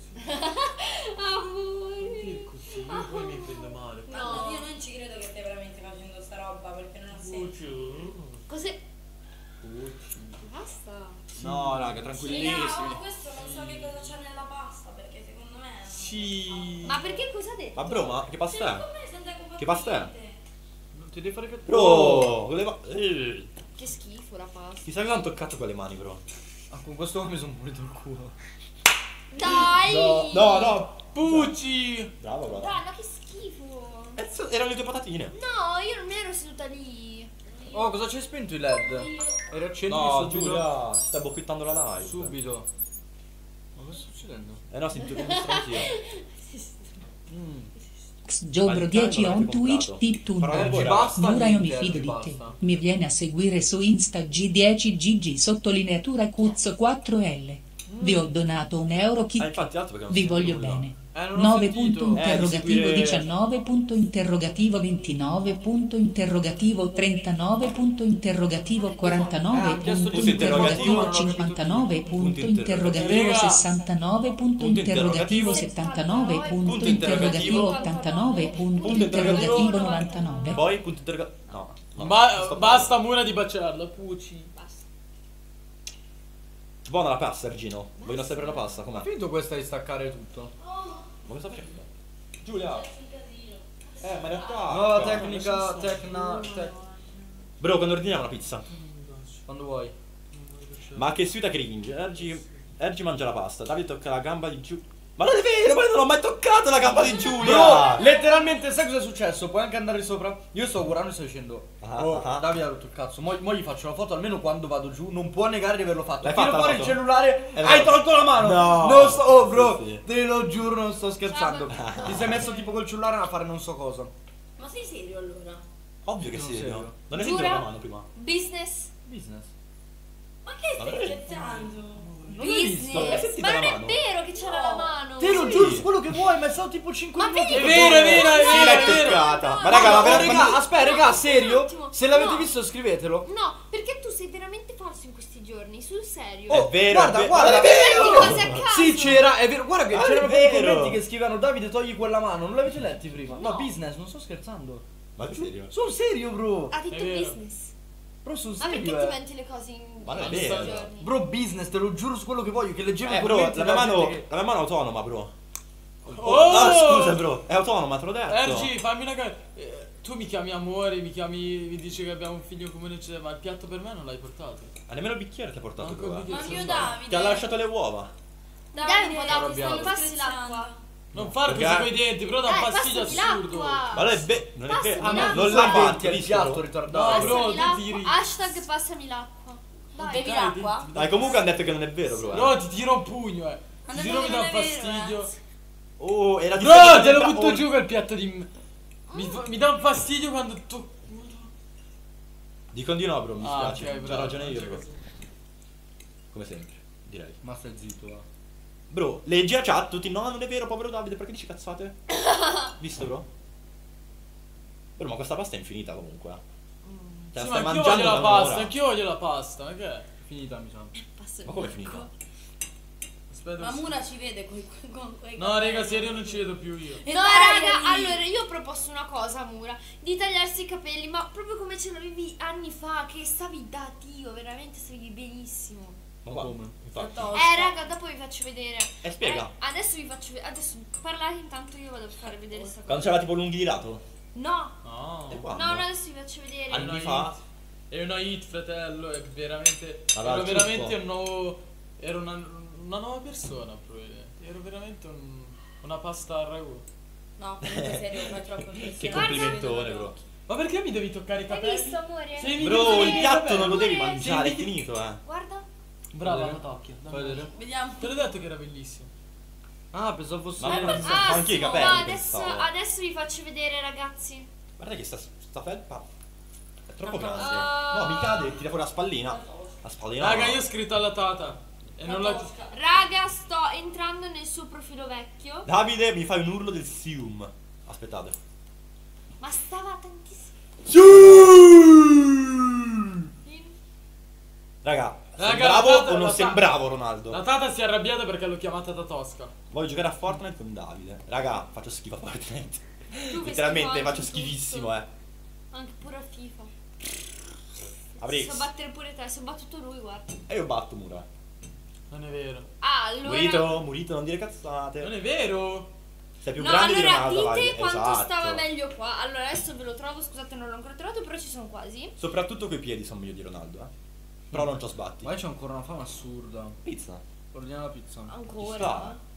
A: Amore.
C: Così, io poi mi prendo male.
D: No, io non ci credo che stai veramente facendo sta roba perché non ha senso.
A: Cos'è?
C: Pucci.
A: Basta.
E: No, raga,
D: Sì,
E: tranquillissimi.
D: no, questo non so che cosa c'è nella pasta perché secondo me...
C: Sì.
A: Ma perché cosa ha detto?
E: Ma bro, ma che pasta è? Che pasta è?
B: Non ti devi fare che...
E: Bro,
A: Che schifo la pasta.
E: chissà che l'hanno toccato con le mani, bro.
B: Ah, con questo mi sono pulito il culo.
A: Dai!
E: No.
C: Pucci!
E: Bravo, bravo.
A: Dai, ma che schifo!
E: Erano le tue patatine.
A: No, io non ero seduta lì.
B: Oh, cosa c'hai spento i LED? E riaccendi
E: No,
B: subito.
E: Giulia, stai bocchettando la live.
B: Subito. Ma cosa sta succedendo?
E: No, sento che mi stranchio.
H: Xgiobro 10 on Twitch
B: Basta,
H: Mura io mi
B: niente,
H: fido di te.
B: basta.
H: Mi viene a seguire su Insta G10GG sottolineatura Cuz 4L. Vi ho donato €1 kit.
E: Infatti, altro perché non
H: Vi
E: sento
H: voglio
E: nulla.
H: bene.
B: Non ho
H: 9
B: sentito.
H: punto interrogativo
E: di seguire-
H: 19 punto interrogativo 29 punto interrogativo 39 punto interrogativo 49
B: chiesto
H: punto
E: di
H: interrogativo
E: interrogativo,
H: 59 punto
E: punto
H: interrogativo
C: interrogativo.
H: 69 punto
E: Punto
H: interrogativo
E: interrogativo.
H: 79 punto
E: Punto
H: interrogativo
E: interrogativo.
H: 89 punto
E: Punto interrogativo.
H: interrogativo 99.
E: Poi, punto interrogativo. No.
C: Basta Mura di baciarla, Pucci.
E: Buona la pasta, Sergino. Voglio sapere la pasta, com'è?
B: Ho finito questa di staccare tutto.
E: Ma cosa facendo? Giulia. Ma in realtà...
B: Nuova tecnica,
E: Bro, quando ordiniamo la pizza?
B: Quando vuoi.
E: Ma che suita cringe. Ergi mangia la pasta. Davide tocca la gamba di Giulia. Ma non è vero, ma io non ho mai toccato la gamba di Giulia.
B: Bro, letteralmente sai cosa è successo? Puoi anche andare sopra. Io sto guardando e sto dicendo Davide ha rotto il cazzo. Mo gli faccio la foto, almeno quando vado giù. Non può negare di averlo fatto.
E: L'hai
B: Tiro
E: fatta la
B: fuori il
E: foto?
B: cellulare.
E: È
B: Hai
E: vero.
B: tolto la mano.
E: No.
B: Non sto. Oh bro,
E: Sì, sì.
B: te lo giuro, non sto scherzando. Ti sei messo tipo col cellulare a fare non so cosa.
D: Ma sei serio allora?
E: Ovvio che
B: Non
E: sì.
B: serio.
E: Non è
A: Giura?
E: sentito la mano prima.
A: Business.
B: Business.
D: Ma che
E: Ma
D: stai
E: veramente?
D: scherzando?
E: Non l'hai visto? L'hai
A: Business.
E: sentita
A: Ma
E: la
A: non è
E: mano?
A: vero che c'era la mano.
B: Te lo giuro su quello che vuoi, ma è stato tipo 5
A: Ma
B: minuti.
A: vedi
B: che
A: che-
C: È vero,
E: Sì, l'hai
C: è vero.
E: toccata. Ma
B: Ma
E: raga, ma
B: raga,
E: veramente...
B: aspetta, raga, serio?
A: Un attimo.
B: Se l'avete
A: No.
B: visto scrivetelo.
A: No, perché tu sei veramente falso in questi giorni, sul serio.
E: È vero,
B: guarda,
E: è vero.
B: guarda.
E: Ma è vero!
A: Di cose a caso.
B: Sì, c'era, è vero. Guarda che
E: Ah,
B: c'erano
E: è
B: quei
E: vero.
B: commenti che scrivevano Davide togli quella mano. Non l'avete letti prima? No,
A: No.
B: business, non sto scherzando.
E: Ma che serio?
B: Sul serio, bro.
A: Ha detto
C: È vero.
A: business.
B: Bro, sul
A: Ma perché
B: serio.
A: ti menti le cose in
E: Ma non è
A: questi
E: vero.
A: giorni?
B: Bro, business, te lo giuro su quello che voglio. Che leggevo i
E: Bro,
B: commenti
E: la
B: della
E: mia mano
B: gente
E: è autonoma, bro.
C: Oh!
E: Ah, scusa, bro. È autonoma, te l'ho detto.
C: Ergi, fammi una cosa. Tu mi chiami amore, mi dici che abbiamo un figlio comune, eccetera, ma il piatto per me non l'hai portato.
E: Ma nemmeno il bicchiere ti ha portato,
C: Manco
E: bro.
C: il bicchiere.
D: Ma mio
C: Sì.
D: Davide.
E: Ti ha lasciato le uova.
A: Dai, un po' d'acqua,
B: arrabbiato.
A: mi passi l'acqua.
C: Non fare così
E: Perché?
C: coi denti, però da un
A: Dai,
C: fastidio
A: passami
C: assurdo.
A: l'acqua.
E: Ma non è vero. Non è
A: Passami
E: vero.
A: l'acqua.
E: Non
B: la
E: l'ha
B: metti
E: fatto,
B: al
E: visto,
B: piatto
E: bro?
B: ritardato.
C: No, bro,
A: Passami
C: tu
A: l'acqua.
C: tiri.
A: Hashtag passami l'acqua. Dai.
D: Bevi l'acqua?
E: Dai, comunque hanno detto che non è vero, bro.
C: No, ti tiro un pugno, eh.
D: Ma
C: Ti
D: non
C: tiro mi dà
D: è vero,
C: fastidio.
D: ragazzi.
E: Oh, era di
C: Bro, te lo butto giù quel piatto di... Mi dà un fastidio quando tu...
E: Dico di no, bro, mi
C: Ah,
E: spiace.
C: ok,
E: C'ho
C: bravo.
E: ragione io, bro. Come sempre, direi.
B: Ma stai zitto, va.
E: Bro, leggi la chat, tutti no, non è vero, povero Davide, perché dici cazzate? Visto, bro? Bro, ma questa pasta è infinita comunque. Te la
C: Sì,
E: stai
C: ma anch'io
E: mangiando
C: voglio la
E: da
C: pasta,
E: un'ora.
C: anch'io voglio la pasta, ma che è?
B: Finita, mi sa.
E: Ma come è finita?
C: Aspetta.
D: Ma Mura ci vede con quei
C: No, raga, serio non ci vedo più io.
D: E
A: No,
D: dai,
A: raga,
D: Eli.
A: allora io ho proposto una cosa, Mura, di tagliarsi i capelli, ma proprio come ce l'avevi anni fa, che stavi da Dio, veramente stavi benissimo.
E: Ma guarda,
B: Come?
E: infatti.
A: Raga, dopo vi faccio vedere.
E: spiega.
A: Adesso vi faccio vedere, adesso parlate intanto io vado a fare vedere questa cosa.
E: Quando c'era tipo lunghi di lato?
A: No,
C: No.
E: E quando?
A: no, adesso vi faccio vedere.
E: Anni fa?
C: È una hit, fratello, è veramente...
E: Ma dai,
C: ero
E: il
C: veramente
E: trucco.
C: un nuovo... Ero una nuova persona, probabilmente. Ero veramente una pasta al ragù.
D: No, comunque serio, fai troppo
E: Che complimentone, bro.
C: Ma perché mi devi toccare i
A: Hai
C: capelli?
A: visto, amore?
C: Sei
E: Bro, il
C: i
E: piatto
C: capelli.
E: non lo devi
A: Amore,
E: mangiare, è
C: sì.
E: finito,
A: Guarda.
C: Brava,
B: Fai
C: la tocchia.
B: Fai vedere.
D: Vediamo.
C: Te l'ho detto che era bellissimo.
B: Ah, pensavo fosse...
E: Ma non
A: Ah,
E: fa anche i
A: sì,
E: capelli,
A: ma
E: pensavo.
A: adesso vi faccio vedere, ragazzi.
E: Guarda che sta felpa è troppo
D: No,
E: grande.
A: no.
E: No, mi cade e tira fuori la spallina. La spallina.
C: Raga,
E: no.
C: io ho scritto alla tata. E non la...
A: Raga, sto entrando nel suo profilo vecchio.
E: Davide, mi fai un urlo del Sium. Aspettate.
A: Ma stava tantissimo.
E: Raga,
C: Raga,
E: sembravo
C: la tata-
E: o non
C: la
E: sembravo Ronaldo?
C: La tata si è arrabbiata perché l'ho chiamata da Tosca.
E: Voglio giocare a Fortnite con Davide. Raga, faccio schifo a Fortnite.
A: Tu fai
E: Letteralmente
A: schifo
E: faccio
A: anche
E: schifissimo,
A: tutto. Anche pure a FIFA.
E: Avrei.
A: So battere pure te, so battuto lui, guarda.
E: E io batto Mura.
C: Non è vero.
A: Ah, allora...
E: Murito, non dire cazzate.
C: Non è vero.
E: Sei più
A: No,
E: grande
A: allora
E: di Ronaldo,
A: dite
E: vai.
A: quanto
E: Esatto.
A: stava meglio qua. Allora adesso ve lo trovo, scusate non l'ho ancora trovato, però ci sono quasi.
E: Soprattutto coi piedi sono meglio di Ronaldo, eh. Però non c'ho sbatti.
B: Ma io c'ho ancora una fame assurda.
E: Pizza.
B: Ordiniamo la pizza.
E: Ci
A: Ancora.
E: sta.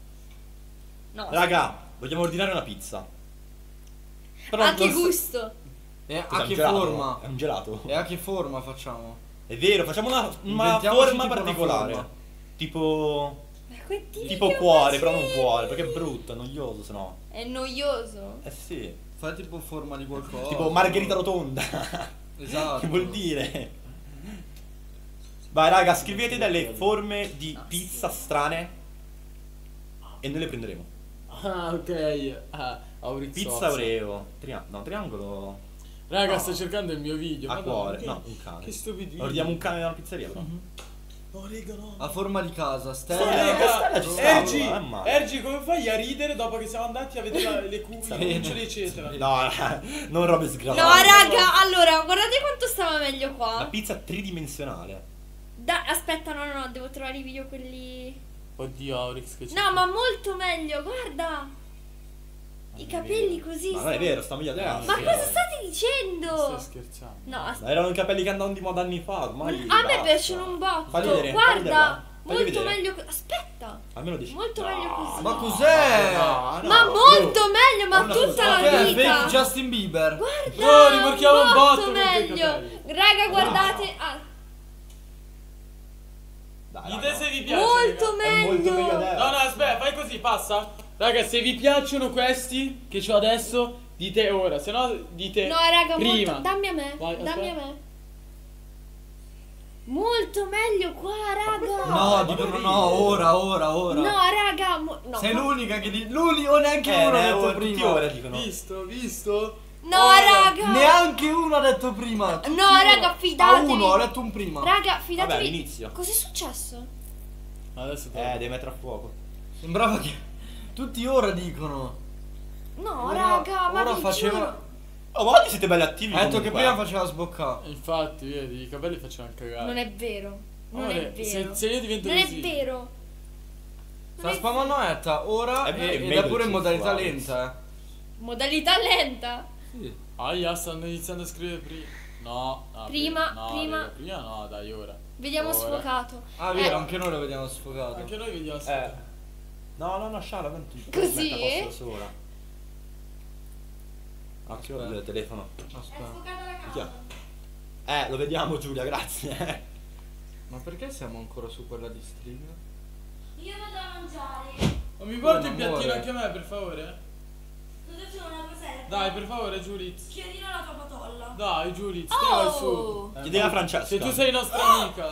A: No.
E: Raga, vogliamo ordinare una pizza. Però
A: A che
E: non so-
A: gusto?
B: E
E: Cos'è,
B: a
E: un
B: che
E: gelato?
B: forma?
E: È un gelato.
B: E a che forma facciamo?
E: È vero, facciamo una
B: Inventiamoci
E: forma
B: tipo una
E: particolare.
B: forma.
E: Tipo...
A: Ma che
E: Tipo cuore, però non cuore, perché è brutto, è noioso, sennò.
A: È noioso.
E: Eh sì.
B: Fai tipo forma di qualcosa.
E: Tipo margherita rotonda.
B: Esatto.
E: Che vuol dire? Vai raga, scrivete delle forme di pizza strane e noi le prenderemo.
C: Ah, ok. Aurizzozzo.
E: Pizza Oreo. No, triangolo.
C: Raga,
E: No.
C: sto cercando il mio video.
E: A
C: Madonna,
E: cuore.
C: che-
E: No, un cane.
C: Che stupidino.
E: Ordiniamo un cane da una pizzeria però.
C: No, raga, no.
B: A forma di casa,
E: Stella,
B: stella.
E: Stella ci sta,
C: Ergi,
E: non è male.
C: Ergi, come fai a ridere dopo che siamo andati a vedere le cucine, eccetera?
E: No, non robe
A: No,
E: sgravate.
A: raga, allora, guardate quanto stava meglio
E: La
A: qua.
E: pizza tridimensionale.
A: Aspetta, no, devo trovare i video quelli...
C: Oddio, Aurix, che c'è.
A: No, ma molto meglio, guarda. I capelli così.
E: Ma non è vero, sta meglio adesso.
A: Ma cosa state dicendo?
C: Stai scherzando.
A: No,
E: Ma erano i capelli che andavano di moda anni fa, ormai.
A: a me
E: basta.
A: piacciono un botto.
E: Fagli vedere, fagli vedere là.
A: Guarda,
E: Fagli
A: molto
E: vedere.
A: meglio. Aspetta,
E: Almeno dici.
A: molto meglio così.
B: Ma cos'è?
E: No, no,
A: Ma
E: no.
A: molto meglio, ma
E: Una
A: tutta
E: cosa-
A: la
B: Che è
A: vita.
B: fake Justin Bieber?
A: Guarda,
C: No, rimorchiamo un botto
A: molto
C: con quei
A: meglio.
C: capelli.
A: Raga, guardate. Ah,
E: Dai,
C: Dite
E: raga.
C: se vi piace.
A: molto
C: raga.
E: È molto meglio
A: meglio.
E: adesso.
C: No, no, aspetta, fai così, passa. Raga, se vi piacciono questi che ho adesso, dite ora, se no dite
A: No, raga,
C: prima.
A: molto. Dammi a me.
C: Vai,
A: dammi
C: aspetta.
A: a me. Molto meglio qua, raga.
B: No, dicono no, ora.
A: No, raga, no.
B: Sei l'unica che dice. L'unico, neanche uno ha detto
E: tutti
B: prima.
E: ora dicono.
C: Visto?
A: No,
C: Ora.
A: raga.
B: Neanche uno ha detto prima. Tutti
A: No, raga,
B: A
A: fidatevi.
B: uno, ho detto un prima.
A: Raga,
E: Vabbè,
A: fidatevi.
E: all'inizio.
A: Cos'è successo?
C: Adesso
E: Devi mettere a fuoco.
B: Sembrava che tutti ora dicono.
A: No,
B: Ora-
A: raga, ma
B: ora
A: vi
B: faceva-
A: giuro.
E: Oh, ma oggi siete belli attivi.
B: Ha detto che
E: comunque.
B: prima faceva sboccare.
C: Infatti, vedi, i capelli facevano cagare.
A: Non è vero. Non
C: Amore,
A: è vero.
C: se io divento
A: Non
C: così.
A: è vero.
B: Sta spammando Etta ora
E: È
B: ed
E: meglio
B: è pure in
E: il
B: modalità
E: sessuale.
B: lenta.
A: Modalità lenta.
C: Aia, stanno iniziando a scrivere prima. No,
A: Prima,
C: no,
A: prima.
C: raga, prima no, dai, ora.
A: Vediamo
C: Ora.
A: sfocato.
B: Ah, vero, anche noi lo vediamo sfocato.
C: Anche noi vediamo.
E: No, Sciara, non ti
A: Così?
E: metta a posto da sola. Ah, che vuol dire il telefono?
B: Aspetta.
E: Chi è? Lo vediamo Giulia, grazie.
B: Ma perché siamo ancora su quella di stream?
D: Io vado a mangiare.
C: Ma mi porti il
B: amore.
C: piattino anche a me, per favore?
D: Cosa c'è una cosetta?
C: Dai, per favore, Giuliz.
D: Chiedilo alla tua patolla.
C: Dai, Giuliz, te vai su.
A: Oh!
E: Chiedi a Francesca.
C: Se tu sei nostra amica.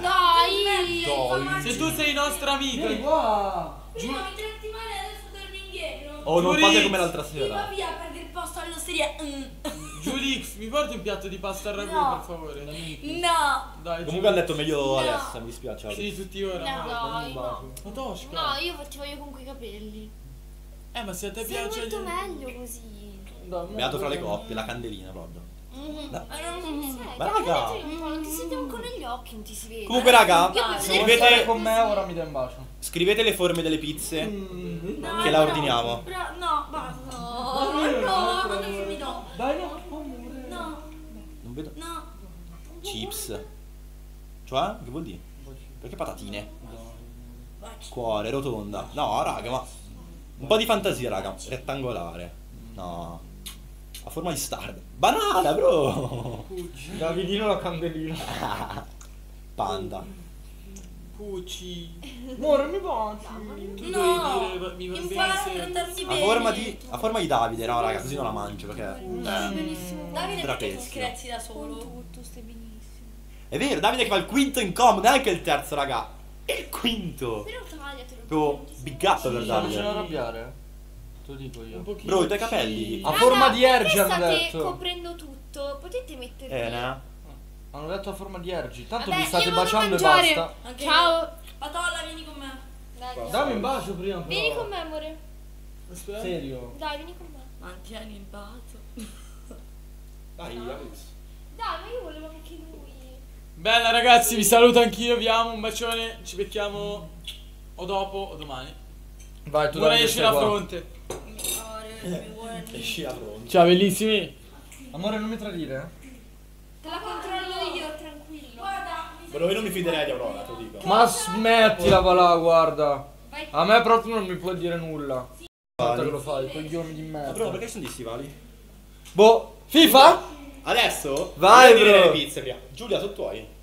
A: Dai!
C: Se tu sei nostra amica.
D: Prima mi tratti male, adesso torni indietro.
E: Oh, non
C: Giulia.
E: fate come l'altra
D: Sì, va
E: sera.
D: via, perdi il posto all'osteria.
C: Giulix, mi porti un piatto di pasta al ragù,
D: No.
C: per favore?
D: No.
C: Dai,
E: Comunque hanno detto meglio
D: No.
E: Alessa, mi dispiace.
C: Giulix. Sì, tutti ora.
A: No, dai, no.
C: Ma Tosca.
A: No, io ti voglio con quei capelli.
C: Ma se a te
A: Sei
C: piace.
A: molto meglio così.
E: Beato fra le coppie, la candelina proprio.
A: Ma
E: Ma raga.
A: non ti si vede ancora negli occhi, non ti si vede.
E: Comunque raga,
A: Io per
B: Se vuoi
E: scrivete,
B: stare con me ora mi dai un bacio.
E: scrivete le forme delle pizze
D: No,
E: che la ordiniamo.
D: No, basta.
A: No,
D: No, non mi do.
B: Dai, no.
D: No,
E: Non vedo.
D: no.
E: Chips. Cioè? Che vuol dire? Perché patatine? Cuore, rotonda. No, raga, ma un po' di fantasia, raga. Rettangolare. No. A forma di star. Banana, bro.
B: Davidino la candelina.
E: Panda.
C: Pucci.
B: Amore, mi baci.
C: Tu
D: No.
C: devi dire, mi va
D: Impara a
C: bene se.
D: trattarti
E: A
D: bene.
E: forma di Davide, no, raga, così non la mangio perché.
D: Benissimo. Davide perché
E: Trapezio.
D: tu screzi da solo.
A: Tutto, stai benissimo.
E: È vero, Davide che fa il quinto in comodo, neanche il terzo, raga. È il quinto.
A: Però tagliatelo.
E: Proprio big up per
B: Non ce ne
E: Davide.
B: arrabbiare? Te lo dico io.
C: Un pochino.
E: Bro, i tuoi capelli.
B: A forma di Ergi hanno
A: state
B: detto.
A: coprendo tutto. Potete mettervi.
E: Ne?
B: Hanno detto a forma di Ergi. Tanto
A: Vabbè,
B: vi state
A: io vado a
B: baciando e
A: mangiare.
B: basta.
D: Anche
A: Ciao.
D: Patolla, vieni con me.
A: Dai,
B: Dammi un bacio prima però.
A: vieni con me, amore.
C: Aspetta.
B: Serio.
A: Dai, vieni con me.
D: Mantieni il bacio.
E: Dai, Alex.
A: Dai, ma io volevo anche lui.
C: Bella ragazzi, vi saluto anch'io, vi amo, un bacione, ci becchiamo o dopo o domani.
B: Vai, tu
C: Non
B: dai,
C: esci
B: stai
C: la
B: qua.
C: fronte.
D: Mi vuole.
E: Esci la fronte.
C: Ciao bellissimi.
B: Amore, non mi tradire?
A: Te la controllo io, tranquillo.
D: Guarda,
E: Bro, io non mi fiderei di Aurora, te lo dico.
B: Ma smettila, va là, guarda.
A: Vai
B: A me proprio non mi può dire nulla. Guarda che lo fai, coglioni di
E: Ma
B: merda.
E: bro, perché sono di stivali?
B: Boh, FIFA?
E: Adesso?
B: Vai,
E: voglio dire
B: bro.
E: le pizze prima. Giulia, sono tuoi.